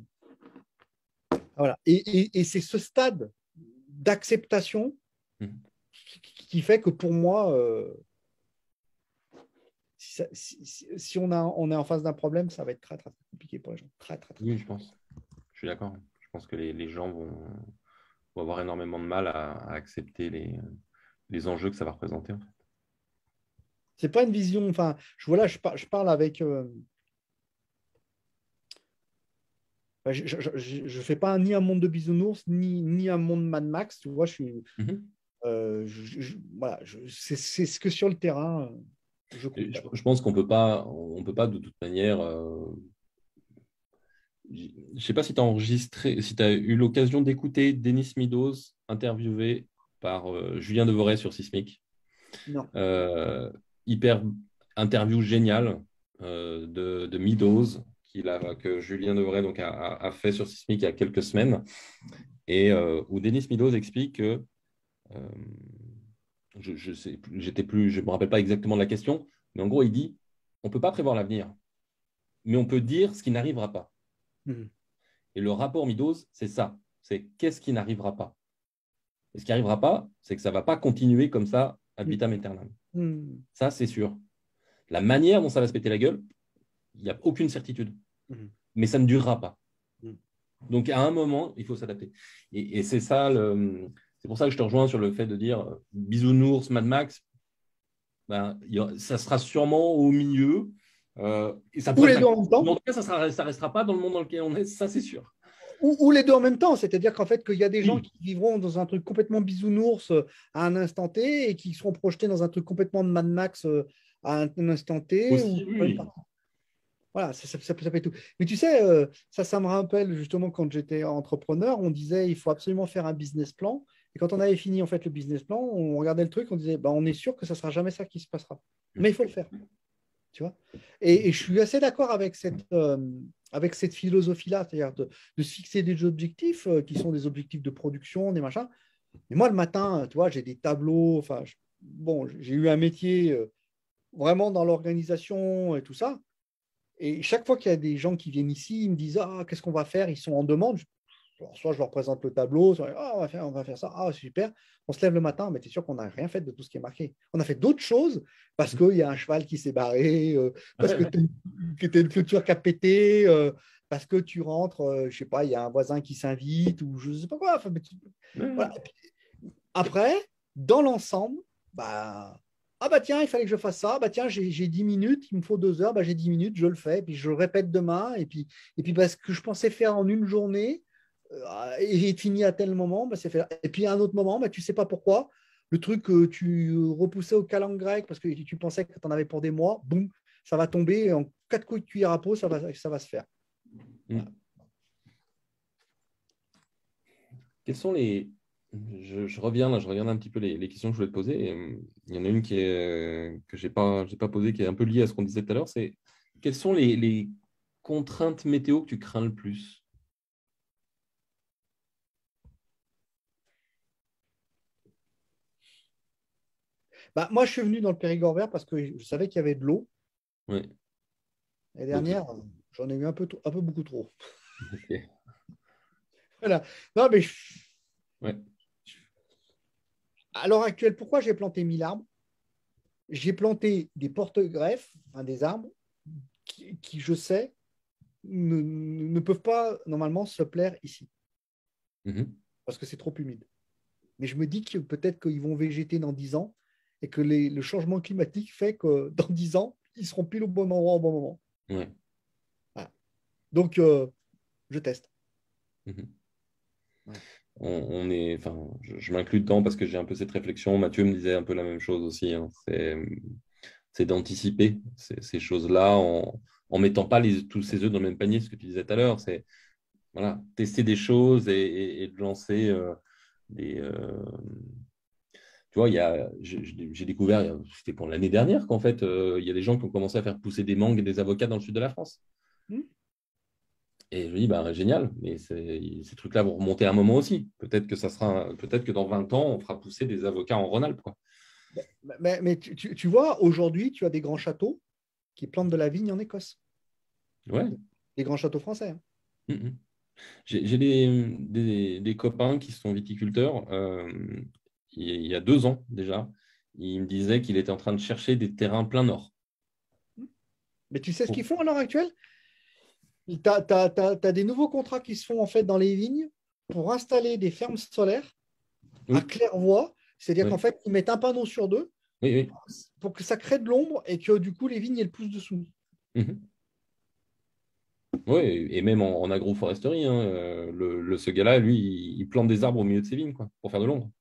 voilà. Et, et- et c'est ce stade d'acceptation Mhm. qui, qui fait que pour moi, euh, si, ça- si- si- si on, a, on est en face d'un problème, ça va être très, très, très compliqué pour les gens. Très, très, très Oui, je compliqué. pense. Je suis d'accord. Je pense que les, les gens vont, vont avoir énormément de mal à, à accepter les, les enjeux que ça va représenter, en fait. C'est pas une vision. Enfin, je, voilà, je, par- je parle avec. Euh, je, je, je, je fais pas ni un monde de bisounours, ni, ni un monde Mad Max. Tu vois, je suis. Mhm. Euh, je, je- voilà, je- c'est c'est ce que sur le terrain, euh, je Et Je, constate. je pense qu'on peut pas, on peut pas de toute manière. euh, Je ne sais pas si tu as enregistré, si tu as eu l'occasion d'écouter Denis Meadows interviewé par euh, Julien Devorey sur Sismic. Non. Euh, hyper interview géniale euh, de, de Meadows qu'il a, que Julien Devorey donc, a, a- a fait sur Sismic il y a quelques semaines et euh, où Denis Meadows explique que euh, je, je sais, plus- j'étais plus, je me rappelle pas exactement de la question, mais en gros il dit on peut pas prévoir l'avenir, mais on peut dire ce qui n'arrivera pas. Mhm. Et le rapport Meadows, c'est ça. C'est qu'est-ce qui n'arrivera pas. Et ce qui n'arrivera pas, c'est que ça ne va pas continuer comme ça ad vitam aeternam. Mhm. Ça, c'est sûr. La manière dont ça va se péter la gueule, il n'y a aucune certitude. Mhm. Mais ça ne durera pas. Mhm. Donc, à un moment, il faut s'adapter. Et, et c'est ça, le... c'est pour ça que je te rejoins sur le fait de dire euh, bisounours, Mad Max, ben, il y a- ça sera sûrement au milieu. Euh, et ça Ou pourrait les être deux la... en même Mais temps. en tout cas, ça ne restera pas dans le monde dans lequel on est, ça, c'est sûr. Ou, ou les deux en même temps, c'est-à-dire qu'en fait, qu'il y a des gens Oui, qui vivront dans un truc complètement bisounours euh, à un instant T et qui seront projetés dans un truc complètement de Mad Max euh, à un, un instant T. Ou... aussi, oui. Voilà, ça, ça, ça peut ça peut être tout. Mais tu sais, euh, ça, ça me rappelle justement quand j'étais entrepreneur, on disait il faut absolument faire un business plan. Et quand on avait fini en fait le business plan, on regardait le truc, on disait bah, on est sûr que ça ne sera jamais ça qui se passera. Mais il faut le faire, tu vois. Et, et je suis assez d'accord avec cette, euh, avec cette philosophie-là, c'est-à-dire de, de se fixer des objectifs euh, qui sont des objectifs de production, des machins. Mais moi, le matin, tu vois, j'ai des tableaux. Enfin, je- bon, j'ai eu un métier euh, vraiment dans l'organisation et tout ça. Et chaque fois qu'il y a des gens qui viennent ici, ils me disent ah, qu'est-ce qu'on va faire? Ils sont en demande. Alors, soit je leur présente le tableau, soit ah, on, va faire, on va faire ça, ah, c'est super. On se lève le matin, mais tu es sûr qu'on n'a rien fait de tout ce qui est marqué. On a fait d'autres choses parce qu'il y a un cheval qui s'est barré, euh, parce que tu as une clôture qui a pété, euh, parce que tu rentres, euh, je sais pas, il y a un voisin qui s'invite ou je sais pas quoi. Enfin, mais tu- voilà. Après, dans l'ensemble, bah, ah bah tiens, il fallait que je fasse ça, bah tiens, j'ai j'ai dix minutes, il me faut deux heures, bah j'ai dix minutes, je le fais, puis je le répète demain, et puis, et puis parce que je pensais faire en une journée, euh, et j'ai fini à tel moment, bah c'est fait. Et puis à un autre moment, bah, tu sais pas pourquoi, le truc que tu repoussais au calendrier grec parce que tu pensais que tu en avais pour des mois, boum, ça va tomber en quatre coups de cuillère à peau, ça va, ça va se faire. Mm. Quels sont les... Je, je reviens là, je regarde un petit peu les, les questions que je voulais te poser. Et, euh, il y en a une qui est, euh, que je n'ai pas, j'ai pas posée, qui est un peu liée à ce qu'on disait tout à l'heure. C'est quelles sont les, les contraintes météo que tu crains le plus? Bah, moi, je suis venu dans le Périgord vert parce que je savais qu'il y avait de l'eau. Ouais. L'année Donc, dernière, j'en ai eu un peu, un peu beaucoup trop. ok. Voilà. Non, mais je- Ouais. à l'heure actuelle, pourquoi j'ai planté mille arbres? J'ai planté des porte-greffes, enfin, des arbres qui, qui, je sais, ne, ne peuvent pas normalement se plaire ici Mhm. parce que c'est trop humide. Mais je me dis que peut-être qu'ils vont végéter dans dix ans et que les- le changement climatique fait que dans dix ans, ils seront pile au bon endroit au bon moment. Ouais. Voilà. Donc, euh, je teste. Mhm. Ouais. On, on est, enfin, je, je m'inclus dedans parce que j'ai un peu cette réflexion. Mathieu me disait un peu la même chose aussi, hein. C'est, c'est d'anticiper ces, ces choses-là en, en mettant pas les, tous ses œufs dans le même panier, ce que tu disais tout à l'heure. C'est voilà, tester des choses et, et- et de lancer euh, des. euh, tu vois, il y a, j'ai j'ai découvert, c'était pour l'année dernière qu'en fait, euh, il y a des gens qui ont commencé à faire pousser des mangues et des avocats dans le sud de la France. Hmm. Et je me dis, bah, génial, mais c'est- ces trucs-là vont remonter à un moment aussi. Peut-être que ça sera, peut-être que dans vingt ans, on fera pousser des avocats en Rhône-Alpes, quoi. Mais, mais- mais tu, tu- tu vois, aujourd'hui, tu as des grands châteaux qui plantent de la vigne en Écosse. Ouais. Des grands châteaux français, hein. Mhm. J'ai j'ai des, des- des copains qui sont viticulteurs. Euh, il y a il y a deux ans déjà, il me disait qu'il était en train de chercher des terrains plein nord. Mais tu sais ce qu'ils Pour- font à l'heure actuelle? Tu as, des nouveaux contrats qui se font en fait dans les vignes pour installer des fermes solaires à Oui, claire-voie. C'est-à-dire qu'en oui, fait, ils mettent un panneau sur deux oui, oui. pour que ça crée de l'ombre et que du coup, les vignes, elles poussent dessous. Mhm. Oui, et même en, en agroforesterie, hein, euh, le, le- ce gars-là, lui, il, il plante des arbres au milieu de ses vignes, quoi, pour faire de l'ombre.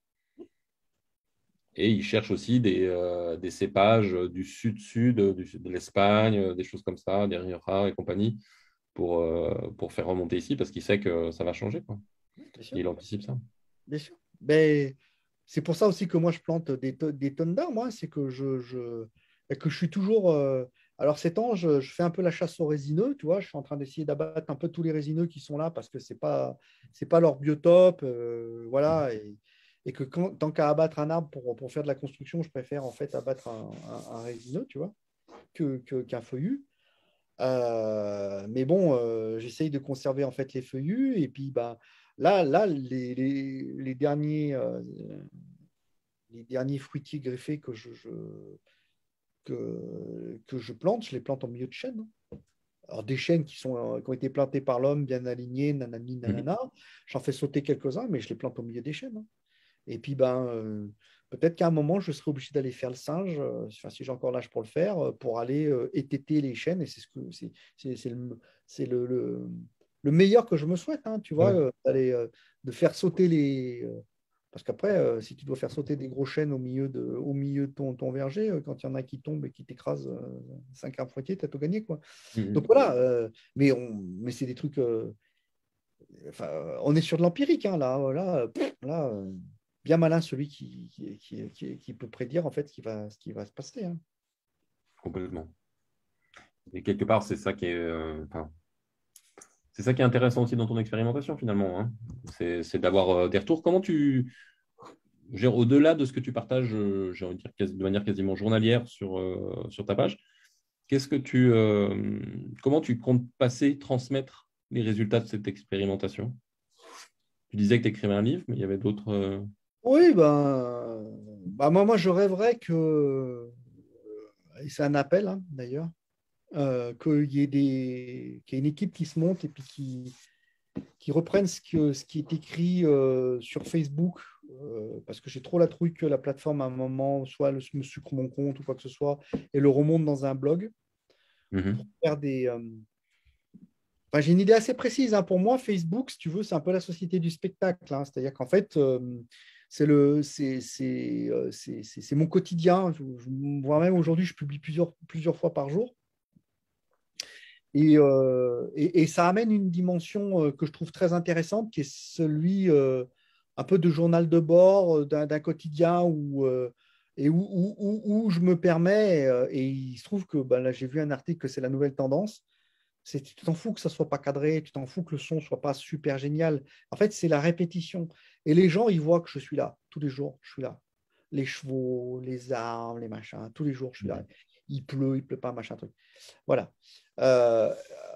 Et il cherche aussi des, euh, des cépages du sud-sud, du sud de l'Espagne, euh, des choses comme ça, des Rioja et compagnie, pour, euh, pour faire remonter ici, parce qu'il sait que ça va changer, quoi. Bien sûr, Il anticipe ça. bien sûr. Mais c'est pour ça aussi que moi, je plante des, to- des tonnes d'arbres. Moi, c'est que je, je, que je suis toujours. euh, Alors, ces temps, je, je fais un peu la chasse aux résineux. Tu vois, je suis en train d'essayer d'abattre un peu tous les résineux qui sont là parce que c'est pas, c'est pas leur biotope. euh, voilà. Et, et que quand, tant qu'à abattre un arbre pour, pour faire de la construction, je préfère en fait abattre un, un- un résineux, tu vois, que, que- qu'un feuillu. Euh, mais bon, euh, j'essaye de conserver en fait les feuillus. Et puis, bah, là, là les, les, les derniers, euh, les derniers fruitiers greffés que je, je- que, que je plante, je les plante en milieu de chêne, hein. Alors, des chênes qui, sont, euh, qui ont été plantés par l'homme, bien alignés, nanani, Mhm. nanana. J'en fais sauter quelques-uns, mais je les plante au milieu des chênes, hein. Et puis, ben, euh, peut-être qu'à un moment, je serai obligé d'aller faire le singe, euh, enfin, si j'ai encore l'âge pour le faire, euh, pour aller euh, étêter les chênes. Et c'est ce que c'est, c'est, c'est le, c'est le, le, le meilleur que je me souhaite, hein, tu vois, Ouais. euh, d'aller, euh, de faire sauter les, euh, Parce qu'après, euh, si tu dois faire sauter des gros chênes au milieu de, au milieu de ton, ton verger, euh, quand il y en a qui tombent et qui t'écrasent euh, cinq arbres fruitiers, tu as tout gagné, quoi. Donc Mhm. voilà, euh, mais, on, mais c'est des trucs. Euh, enfin, on est sur de l'empirique, hein, là. Là, pff, là euh, bien malin celui qui, qui, qui, qui- qui peut prédire en fait ce qui va, ce qui va se passer. Hein. Complètement. Et quelque part, c'est ça qui est, euh, enfin, c'est ça qui est intéressant aussi dans ton expérimentation finalement, hein. C'est, c'est d'avoir euh, des retours. Comment tu, genre, au-delà de ce que tu partages, euh, j'ai envie de dire quasi- de manière quasiment journalière sur, euh, sur ta page, qu'est-ce que tu, euh, comment tu comptes passer, transmettre les résultats de cette expérimentation? Tu disais que tu écrivais un livre, mais il y avait d'autres. euh, Oui, ben, bah, moi, moi, je rêverais que, et c'est un appel hein, d'ailleurs, euh, qu'il y ait des, qu'il y ait une équipe qui se monte et puis qui, qui reprenne ce, que, ce qui est écrit euh, sur Facebook, euh, parce que j'ai trop la trouille que la plateforme à un moment, soit le, me sucre mon compte ou quoi que ce soit, et le remonte dans un blog pour mhm, faire des. euh, Enfin, j'ai une idée assez précise. Hein. Pour moi, Facebook, si tu veux, c'est un peu la société du spectacle. Hein. C'est-à-dire qu'en fait, euh, c'est le, c'est, c'est, euh, c'est, c'est- c'est mon quotidien. Je, je, vois même aujourd'hui, je publie plusieurs, plusieurs fois par jour. Et, euh, et, et ça amène une dimension euh, que je trouve très intéressante, qui est celui euh, un peu de journal de bord euh, d'un d'un quotidien où, euh, et où, où, où- où je me permets, euh, et il se trouve que ben, là j'ai vu un article que c'est la nouvelle tendance, c'est tu t'en fous que ça soit pas cadré, tu t'en fous que le son soit pas super génial. En fait, c'est la répétition. Et les gens, ils voient que je suis là tous les jours, je suis là. Les chevaux, les arbres, les machins, tous les jours, je suis là. mhm. Il pleut, il pleut pas, machin truc. Voilà. Euh,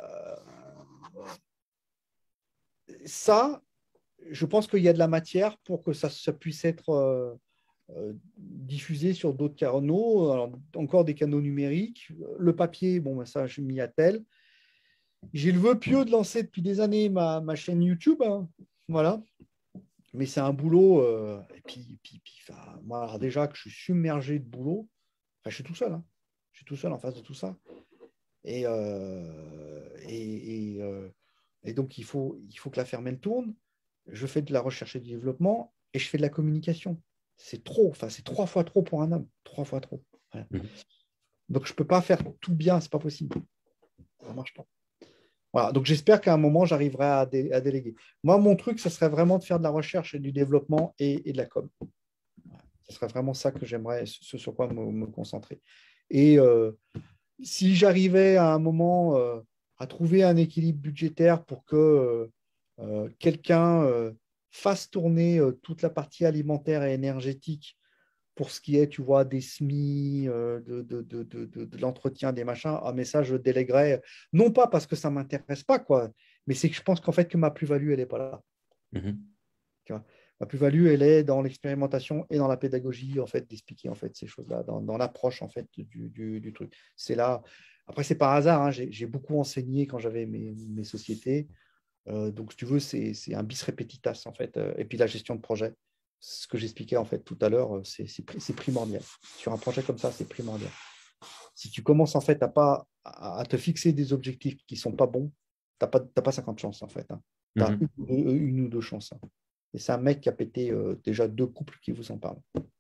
ça, je pense qu'il y a de la matière pour que ça, ça puisse être euh, euh, diffusé sur d'autres canaux, alors, encore des canaux numériques. Le papier, bon, ben, ça, je m'y attelle. J'ai le vœu pieux de lancer depuis des années ma, ma chaîne YouTube. Hein. Voilà. Mais c'est un boulot. Euh, et puis, puis, puis enfin, moi, alors déjà que je suis submergé de boulot, enfin, je suis tout seul. Hein. Je suis tout seul en face de tout ça. Et, euh, et, et, euh, et donc, il faut, il faut que la ferme elle tourne. Je fais de la recherche et du développement et je fais de la communication. C'est trop, enfin, c'est trois fois trop pour un homme. Trois fois trop. Voilà. Mhm. Donc, je ne peux pas faire tout bien, c'est pas possible. Ça ne marche pas. Voilà. Donc, j'espère qu'à un moment, j'arriverai à, dé- à déléguer. Moi, mon truc, ce serait vraiment de faire de la recherche et du développement et, et de la com. Ce serait vraiment ça que j'aimerais, ce sur quoi me, me concentrer. Et euh, si j'arrivais à un moment euh, à trouver un équilibre budgétaire pour que euh, euh, quelqu'un euh, fasse tourner euh, toute la partie alimentaire et énergétique pour ce qui est, tu vois, des S M I, euh, de, de, de, de, de, de l'entretien, des machins, ah, mais ça, je déléguerais, non pas parce que ça ne m'intéresse pas, quoi, mais c'est que je pense qu'en fait, que ma plus-value, elle n'est pas là. Mhm. Tu vois. Ma plus-value, elle est dans l'expérimentation et dans la pédagogie, en fait, d'expliquer en fait, ces choses-là, dans, dans l'approche en fait, du, du, du truc. C'est là. Après, c'est par hasard, hein, j'ai, j'ai beaucoup enseigné quand j'avais mes, mes sociétés. Euh, donc, si tu veux, c'est, c'est un bis repetitas, en fait. Euh, et puis, la gestion de projet, ce que j'expliquais en fait tout à l'heure, euh, c'est, c'est, c'est primordial. Sur un projet comme ça, c'est primordial. Si tu commences en fait à, pas, à, à te fixer des objectifs qui ne sont pas bons, tu n'as pas, t'as pas cinquante chances, en fait. Hein. Tu as Mhm. une, ou deux- une ou deux chances. Hein. Et c'est un mec qui a pété euh, déjà deux couples qui vous en parlent.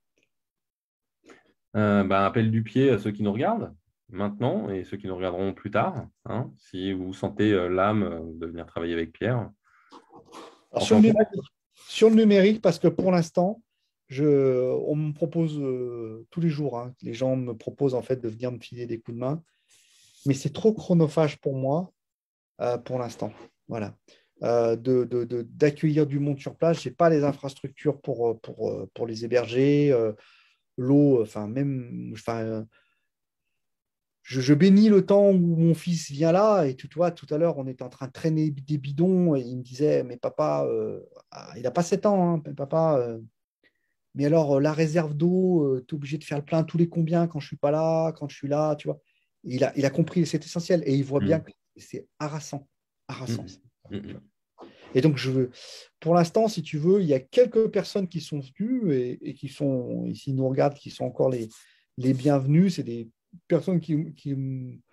Euh, bah, appel du pied à ceux qui nous regardent maintenant et ceux qui nous regarderont plus tard, hein. Si vous sentez euh, l'âme euh, de venir travailler avec Pierre, Alors, sur le enchanté. numérique, sur le numérique parce que pour l'instant, je, on me propose euh, tous les jours, hein, les gens me proposent en fait de venir me filer des coups de main, mais c'est trop chronophage pour moi euh, pour l'instant. Voilà. Euh, de, de, de, d'accueillir du monde sur place. Je n'ai pas les infrastructures pour, pour, pour les héberger. Euh, l'eau, enfin, même, enfin, je, je, bénis le temps où mon fils vient là. Et tu vois, tout à l'heure, on était en train de traîner des bidons et il me disait, mais papa, euh, ah, il n'a pas sept ans, hein, mais papa, euh, mais alors la réserve d'eau, euh, tu es obligé de faire le plein tous les combien quand je ne suis pas là, quand je suis là, tu vois. Il a, il a compris, c'est essentiel. Et il voit bien Mhm. que c'est harassant. Harassant. Mhm. Mhm. Et donc, je veux, pour l'instant, si tu veux, il y a quelques personnes qui sont venues et, et qui sont, ici, nous regardent, qui sont encore les, les bienvenus. C'est des personnes qui, qui,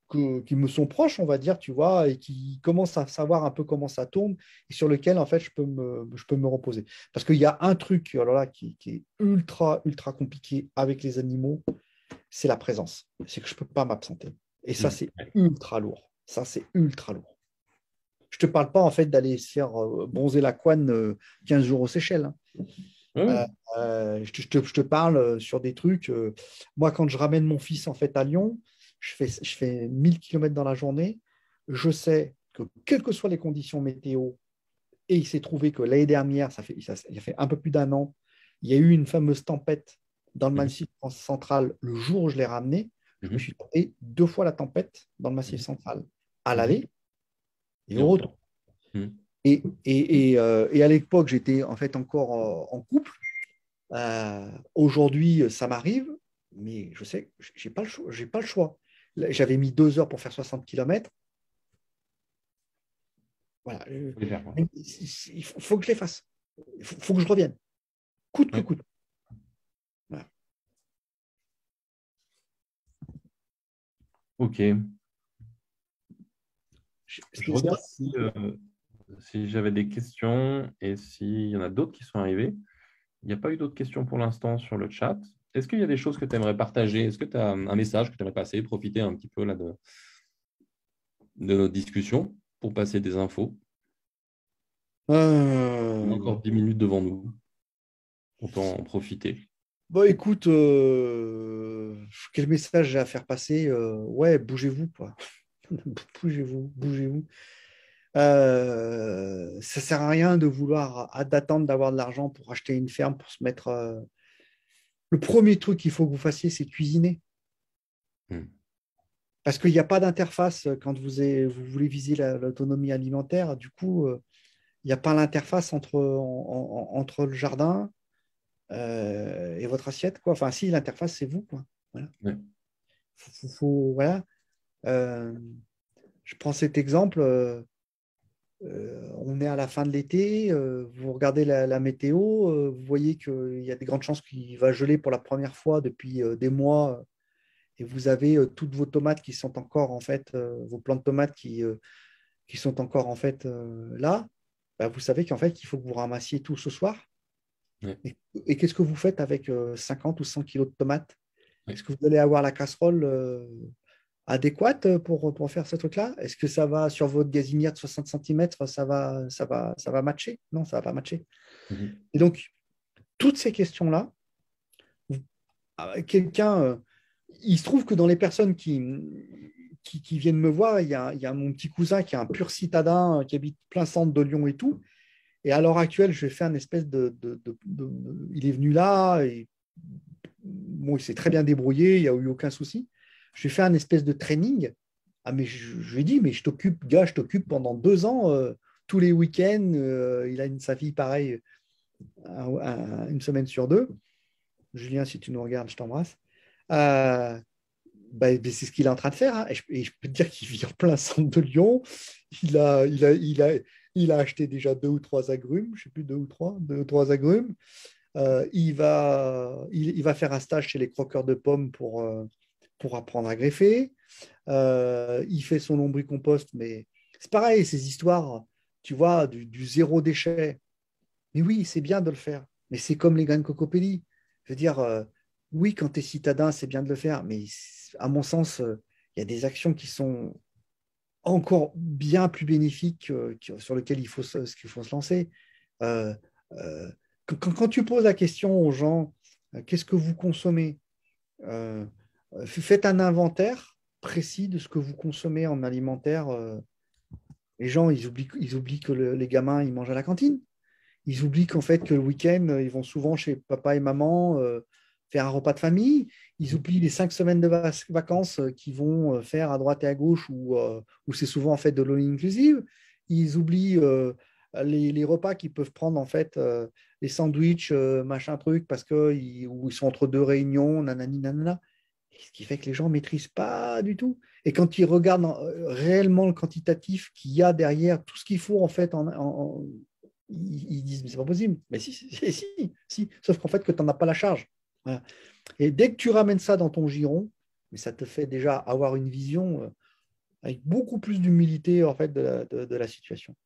que- qui me sont proches, on va dire, tu vois, et qui commencent à savoir un peu comment ça tourne et sur lequel, en fait, je peux me, je peux me reposer. Parce qu'il y a un truc alors là, qui, qui est ultra, ultra compliqué avec les animaux, c'est la présence. C'est que je ne peux pas m'absenter. Et ça, Mm. c'est ultra lourd. Ça, c'est ultra lourd. Je ne te parle pas, en fait, d'aller se faire euh, bronzer la couenne euh, quinze jours aux Seychelles, hein. Euh, Oui, euh, je, te, je te- je te parle euh, sur des trucs. euh, moi, quand je ramène mon fils en fait à Lyon, je fais, je fais mille kilomètres dans la journée. Je sais que quelles que soient les conditions météo, et il s'est trouvé que l'année dernière, ça fait, ça, il y a fait un peu plus d'un an, il y a eu une fameuse tempête dans le oui. Massif central le jour où je l'ai ramené. Je me Mhm, suis tapé deux fois la tempête dans le Massif mhm, central, à mhm. l'aller et Et au en retour. retour. Mhm. Et, et, et, euh, et à l'époque, j'étais en fait encore euh, en couple. Euh, aujourd'hui, ça m'arrive, mais je sais, j'ai pas le choix. J'ai pas le choix. J'avais mis deux heures pour faire soixante kilomètres. Voilà. Faut les faire, quoi. Il faut, faut que je les fasse. Il faut, faut que je revienne, coûte que Ouais. coûte. Voilà. Ok. Je- Je c'est- c'est regarde pas- si, euh, si j'avais des questions et s'il y en a d'autres qui sont arrivées. Il n'y a pas eu d'autres questions pour l'instant sur le chat. Est-ce qu'il y a des choses que tu aimerais partager? Est-ce que tu as un message que tu aimerais passer, profiter un petit peu là, de, de notre discussion pour passer des infos? On a Euh, encore dix minutes devant nous. Autant en profiter. Bon, écoute, euh, quel message j'ai à faire passer? Euh, ouais, bougez-vous, quoi. Bougez-vous, bougez-vous. Euh, ça sert à rien de vouloir à- d'attendre d'avoir de l'argent pour acheter une ferme, pour se mettre. euh, Le premier truc qu'il faut que vous fassiez, c'est cuisiner. Hmm. Parce qu'il n'y a pas d'interface quand vous, avez- vous voulez viser la- l'autonomie alimentaire. Du coup, euh, il n'y a pas l'interface entre, en- en- entre le jardin euh, et votre assiette, quoi. Enfin, si, l'interface, c'est vous, quoi. Voilà. Ouais. Faut- faut- faut- voilà. Euh, je prends cet exemple. euh, euh, on est à la fin de l'été, euh, vous regardez la, la météo, euh, vous voyez qu'il y a des grandes chances qu'il va geler pour la première fois depuis euh, des mois, et vous avez euh, toutes vos tomates qui sont encore en fait, euh, vos plants de tomates qui, euh, qui sont encore en fait euh, là. Bah, vous savez qu'en fait, il faut que vous ramassiez tout ce soir. Ouais. Et, et qu'est-ce que vous faites avec euh, cinquante ou cent kilos de tomates? Ouais. Est-ce que vous allez avoir la casserole euh, adéquate pour, pour faire ce truc-là? Est-ce que ça va sur votre gazinière de soixante centimètres, ça va, ça va, ça va matcher? Non, ça ne va pas matcher. Mhm. Et donc, toutes ces questions-là, vous- ah, quelqu'un, euh, il se trouve que dans les personnes qui, qui, qui viennent me voir, il y, a, il y a mon petit cousin qui est un pur citadin, qui habite plein centre de Lyon et tout. Et à l'heure actuelle, je vais faire une espèce de, de, de- de- Il est venu là, et bon, il s'est très bien débrouillé, il n'y a eu aucun souci. Je vais faire une espèce de training. Ah, mais je, je lui ai dit, mais je t'occupe, gars, je t'occupe pendant deux ans, euh, tous les week-ends. Euh, il a une, sa fille pareil, un- un- une semaine sur deux. Julien, si tu nous regardes, je t'embrasse. Euh, bah, c'est ce qu'il est en train de faire, hein. Et, je, et je peux te dire qu'il vit en plein centre de Lyon. Il a, il a, il a, il a acheté déjà deux ou trois agrumes, je ne sais plus, deux ou trois, deux ou trois agrumes. Euh, il, va, il, il, va faire un stage chez les croqueurs de pommes pour, euh, pour apprendre à greffer. Euh, il fait son lombricompost, mais c'est pareil, ces histoires, tu vois, du, du zéro déchet. Mais oui, c'est bien de le faire. Mais c'est comme les graines cocopelli. Je veux dire, euh, oui, quand tu es citadin, c'est bien de le faire. Mais à mon sens, euh, il y a des actions qui sont encore bien plus bénéfiques, euh, qui- sur lesquelles il faut, se- qu'il faut se lancer. Euh, euh, quand, quand tu poses la question aux gens, euh, qu'est-ce que vous consommez? Euh, euh, Faites un inventaire précis de ce que vous consommez en alimentaire. euh. Les gens, ils oublient, ils oublient que le- les gamins, ils mangent à la cantine. Ils oublient qu'en fait, que le week-end, ils vont souvent chez papa et maman euh, faire un repas de famille. Ils oublient les cinq semaines de vac- vacances euh, qu'ils vont euh, faire à droite et à gauche, où, euh, où c'est souvent en fait de l'all inclusive. Ils oublient euh, les, les repas qu'ils peuvent prendre, en fait, euh, les sandwichs, euh, machin truc, parce que ils, où ils sont entre deux réunions, nanani, nanana. Ce qui fait que les gens ne maîtrisent pas du tout. Et quand ils regardent euh, réellement le quantitatif qu'il y a derrière, tout ce qu'il faut en fait en, en, ils, ils disent, mais c'est pas possible. Mais si, si, si, si. Sauf qu'en fait, que tu n'en as pas la charge. Voilà. Et dès que tu ramènes ça dans ton giron, mais ça te fait déjà avoir une vision. avec beaucoup plus d'humilité en fait, de la, de, de la situation.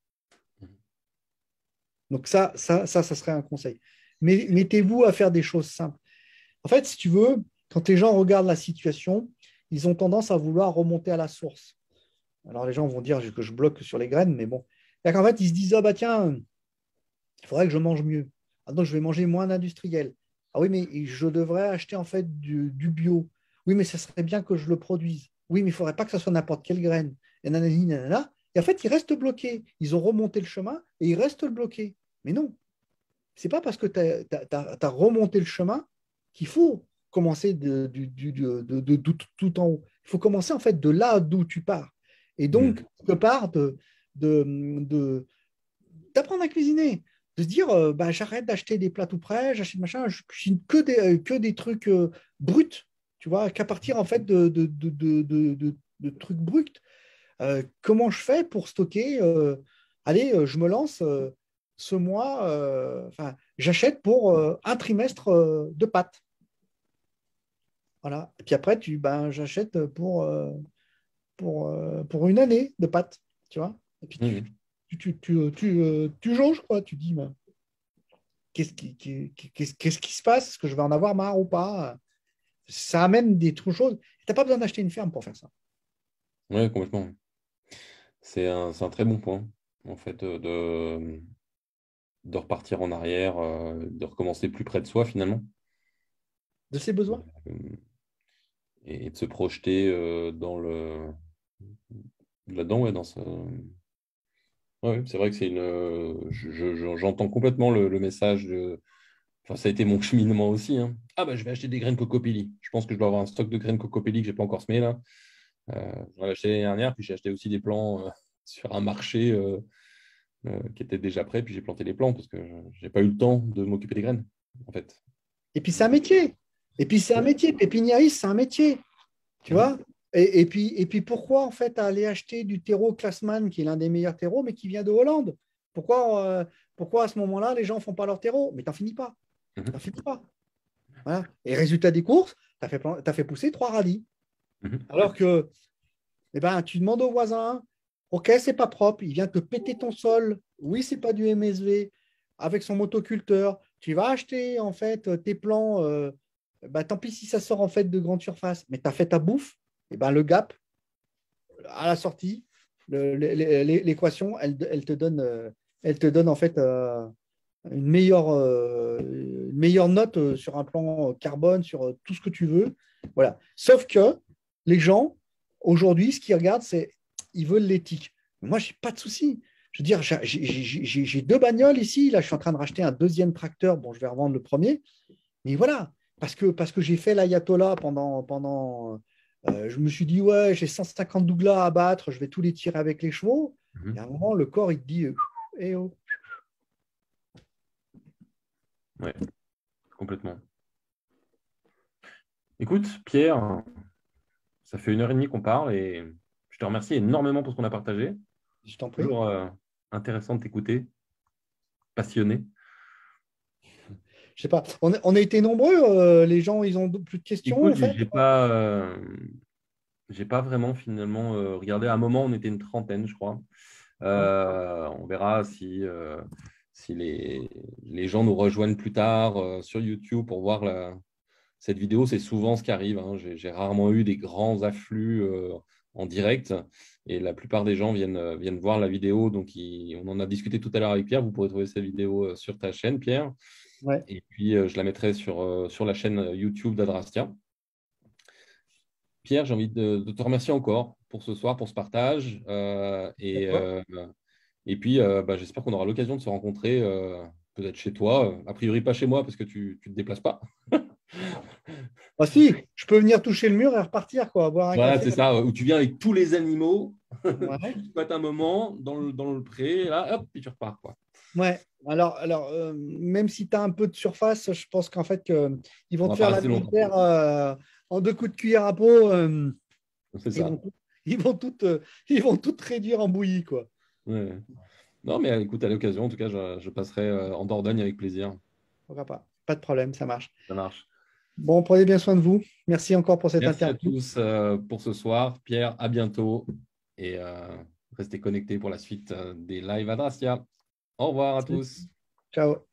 Donc ça, ça, ça, ça serait un conseil. Mais mettez-vous à faire des choses simples. En fait, si tu veux, quand les gens regardent la situation, ils ont tendance à vouloir remonter à la source. Alors les gens vont dire que je bloque sur les graines, mais bon. Et qu'en fait, ils se disent, ah bah tiens, il faudrait que je mange mieux. Ah donc je vais manger moins d'industriel. Ah oui, mais je devrais acheter en fait du, du bio. Oui, mais ça serait bien que je le produise. Oui, mais il ne faudrait pas que ça soit n'importe quelle graine. Et nanani, nanana. Et en fait, ils restent bloqués. Ils ont remonté le chemin et ils restent bloqués. Mais non, c'est pas parce que tu as, remonté le chemin qu'il faut commencer de, de, de, de, de, de tout en haut. Il faut commencer en fait de là d'où tu pars. Et donc, quelque part, de, de, de, d'apprendre à cuisiner, de se dire euh, bah, j'arrête d'acheter des plats tout prêts, j'achète machin, je cuisine que des, euh, que des trucs euh, bruts, tu vois, qu'à partir en fait de, de, de, de, de, de, de trucs bruts. Euh, comment je fais pour stocker euh, allez, euh, je me lance euh, ce mois, euh, enfin, j'achète pour euh, un trimestre euh, de pâtes. Voilà. Et puis après, tu, ben, j'achète pour, euh, pour, euh, pour une année de pâtes, tu vois. Et puis tu, Mmh. tu, tu, tu, tu, euh, tu jauges, quoi. Tu dis, ben, qu'est-ce qui, qu'est-ce, qu'est-ce qui se passe? Est-ce que je vais en avoir marre ou pas? Ça amène des trucs choses. Tu n'as pas besoin d'acheter une ferme pour faire ça. Ouais, complètement. C'est un, c'est un très bon point, en fait, euh, de, de repartir en arrière, euh, de recommencer plus près de soi, finalement, De ses besoins. euh, et de se projeter euh, dans le, là-dedans, ouais, dans ce... Ouais, c'est vrai que c'est une... euh, je- je- j'entends complètement le, le message de... Enfin, ça a été mon cheminement aussi, hein. Ah, bah, je vais acheter des graines Cocopelli. Je pense que je dois avoir un stock de graines Cocopelli que je n'ai pas encore semé, là. Euh, J'en avais acheté l'année dernière, puis j'ai acheté aussi des plants euh, sur un marché euh, euh, qui était déjà prêt, puis j'ai planté les plants parce que je n'ai pas eu le temps de m'occuper des graines, en fait. Et puis c'est un métier. Et puis c'est un Ouais. métier. Pépiniériste, c'est un métier. Tu Mhm. vois? Et, et, puis, et puis pourquoi en fait aller acheter du terreau Classman, qui est l'un des meilleurs terreaux, mais qui vient de Hollande? Pourquoi, euh, pourquoi à ce moment-là, les gens ne font pas leur terreau? Mais t'en finis pas. T'en Mhm. finis pas. Voilà. Et résultat des courses, tu as fait, t'as fait pousser trois radis. Mhm. Alors que eh ben, tu demandes au voisin, OK, c'est pas propre, il vient te péter ton sol. Oui, c'est pas du M S V avec son motoculteur. Tu vas acheter en fait tes plants. Euh, bah, tant pis si ça sort en fait de grande surface, mais tu as fait ta bouffe. Et ben, le gap à la sortie, le- le- le- l'équation, elle, elle te donne, euh, elle te donne en fait euh, une meilleure, euh, une meilleure note euh, sur un plan carbone, sur euh, tout ce que tu veux. Voilà. Sauf que les gens, aujourd'hui, ce qu'ils regardent, c'est ils veulent l'éthique. Moi, je n'ai pas de souci. Je veux dire, j'ai- j'ai j'ai- j'ai deux bagnoles ici. Là, je suis en train de racheter un deuxième tracteur. Bon, je vais revendre le premier. Mais voilà, parce que, parce que j'ai fait l'ayatollah pendant, pendant euh, je me suis dit, ouais, j'ai cent cinquante douglas à battre, je vais tous les tirer avec les chevaux. Et à un Mhm. moment, le corps, il te dit, euh, eh oh. Ouais, complètement. Écoute, Pierre, ça fait une heure et demie qu'on parle et je te remercie énormément pour ce qu'on a partagé. Je t'en prie. Toujours euh, intéressant de t'écouter, passionné. Je sais pas. On, a- on a été nombreux. Euh, les gens, ils ont plus de questions, Écoute, en j'ai fait. j'ai pas, euh, j'ai pas vraiment finalement euh, regardé. À un moment, on était une trentaine, je crois. Euh, on verra si, euh, si les, les gens nous rejoignent plus tard euh, sur YouTube pour voir la, cette vidéo. C'est souvent ce qui arrive, hein. J'ai j'ai rarement eu des grands afflux euh, en direct et la plupart des gens viennent, euh, viennent voir la vidéo. Donc, il- on en a discuté tout à l'heure avec Pierre. Vous pourrez trouver cette vidéo euh, sur ta chaîne, Pierre. Ouais. Et puis, euh, je la mettrai sur, euh, sur la chaîne YouTube d'Adrastia. Pierre, j'ai envie de, de te remercier encore pour ce soir, pour ce partage. Euh, et, D'accord. euh, et puis, euh, bah, j'espère qu'on aura l'occasion de se rencontrer, euh, peut-être chez toi. A priori, pas chez moi parce que tu ne te déplaces pas. Ah, si, je peux venir toucher le mur et repartir, quoi, boire un Voilà, café. c'est ça, où tu viens avec tous les animaux, Ouais. tu squattes un moment dans le, dans le pré, et là, hop, puis tu repars, quoi. Ouais. Alors, alors euh, même si tu as un peu de surface, je pense qu'en fait, que, ils vont On te va pas faire la rester longtemps. misère euh, en deux coups de cuillère à peau. euh, C'est ils ça. vont, tout- ils vont tout, euh, ils vont tout réduire en bouillie, quoi. Ouais. Non, mais écoute, à l'occasion, en tout cas, je, je passerai euh, en Dordogne avec plaisir. Pourquoi pas? Pas de problème, ça marche. Ça marche. Bon, prenez bien soin de vous. Merci encore pour cette Merci à interview. tous euh, pour ce soir. Pierre, à bientôt et euh, restez connectés pour la suite des lives Adrastia. Au revoir à tous. Ciao.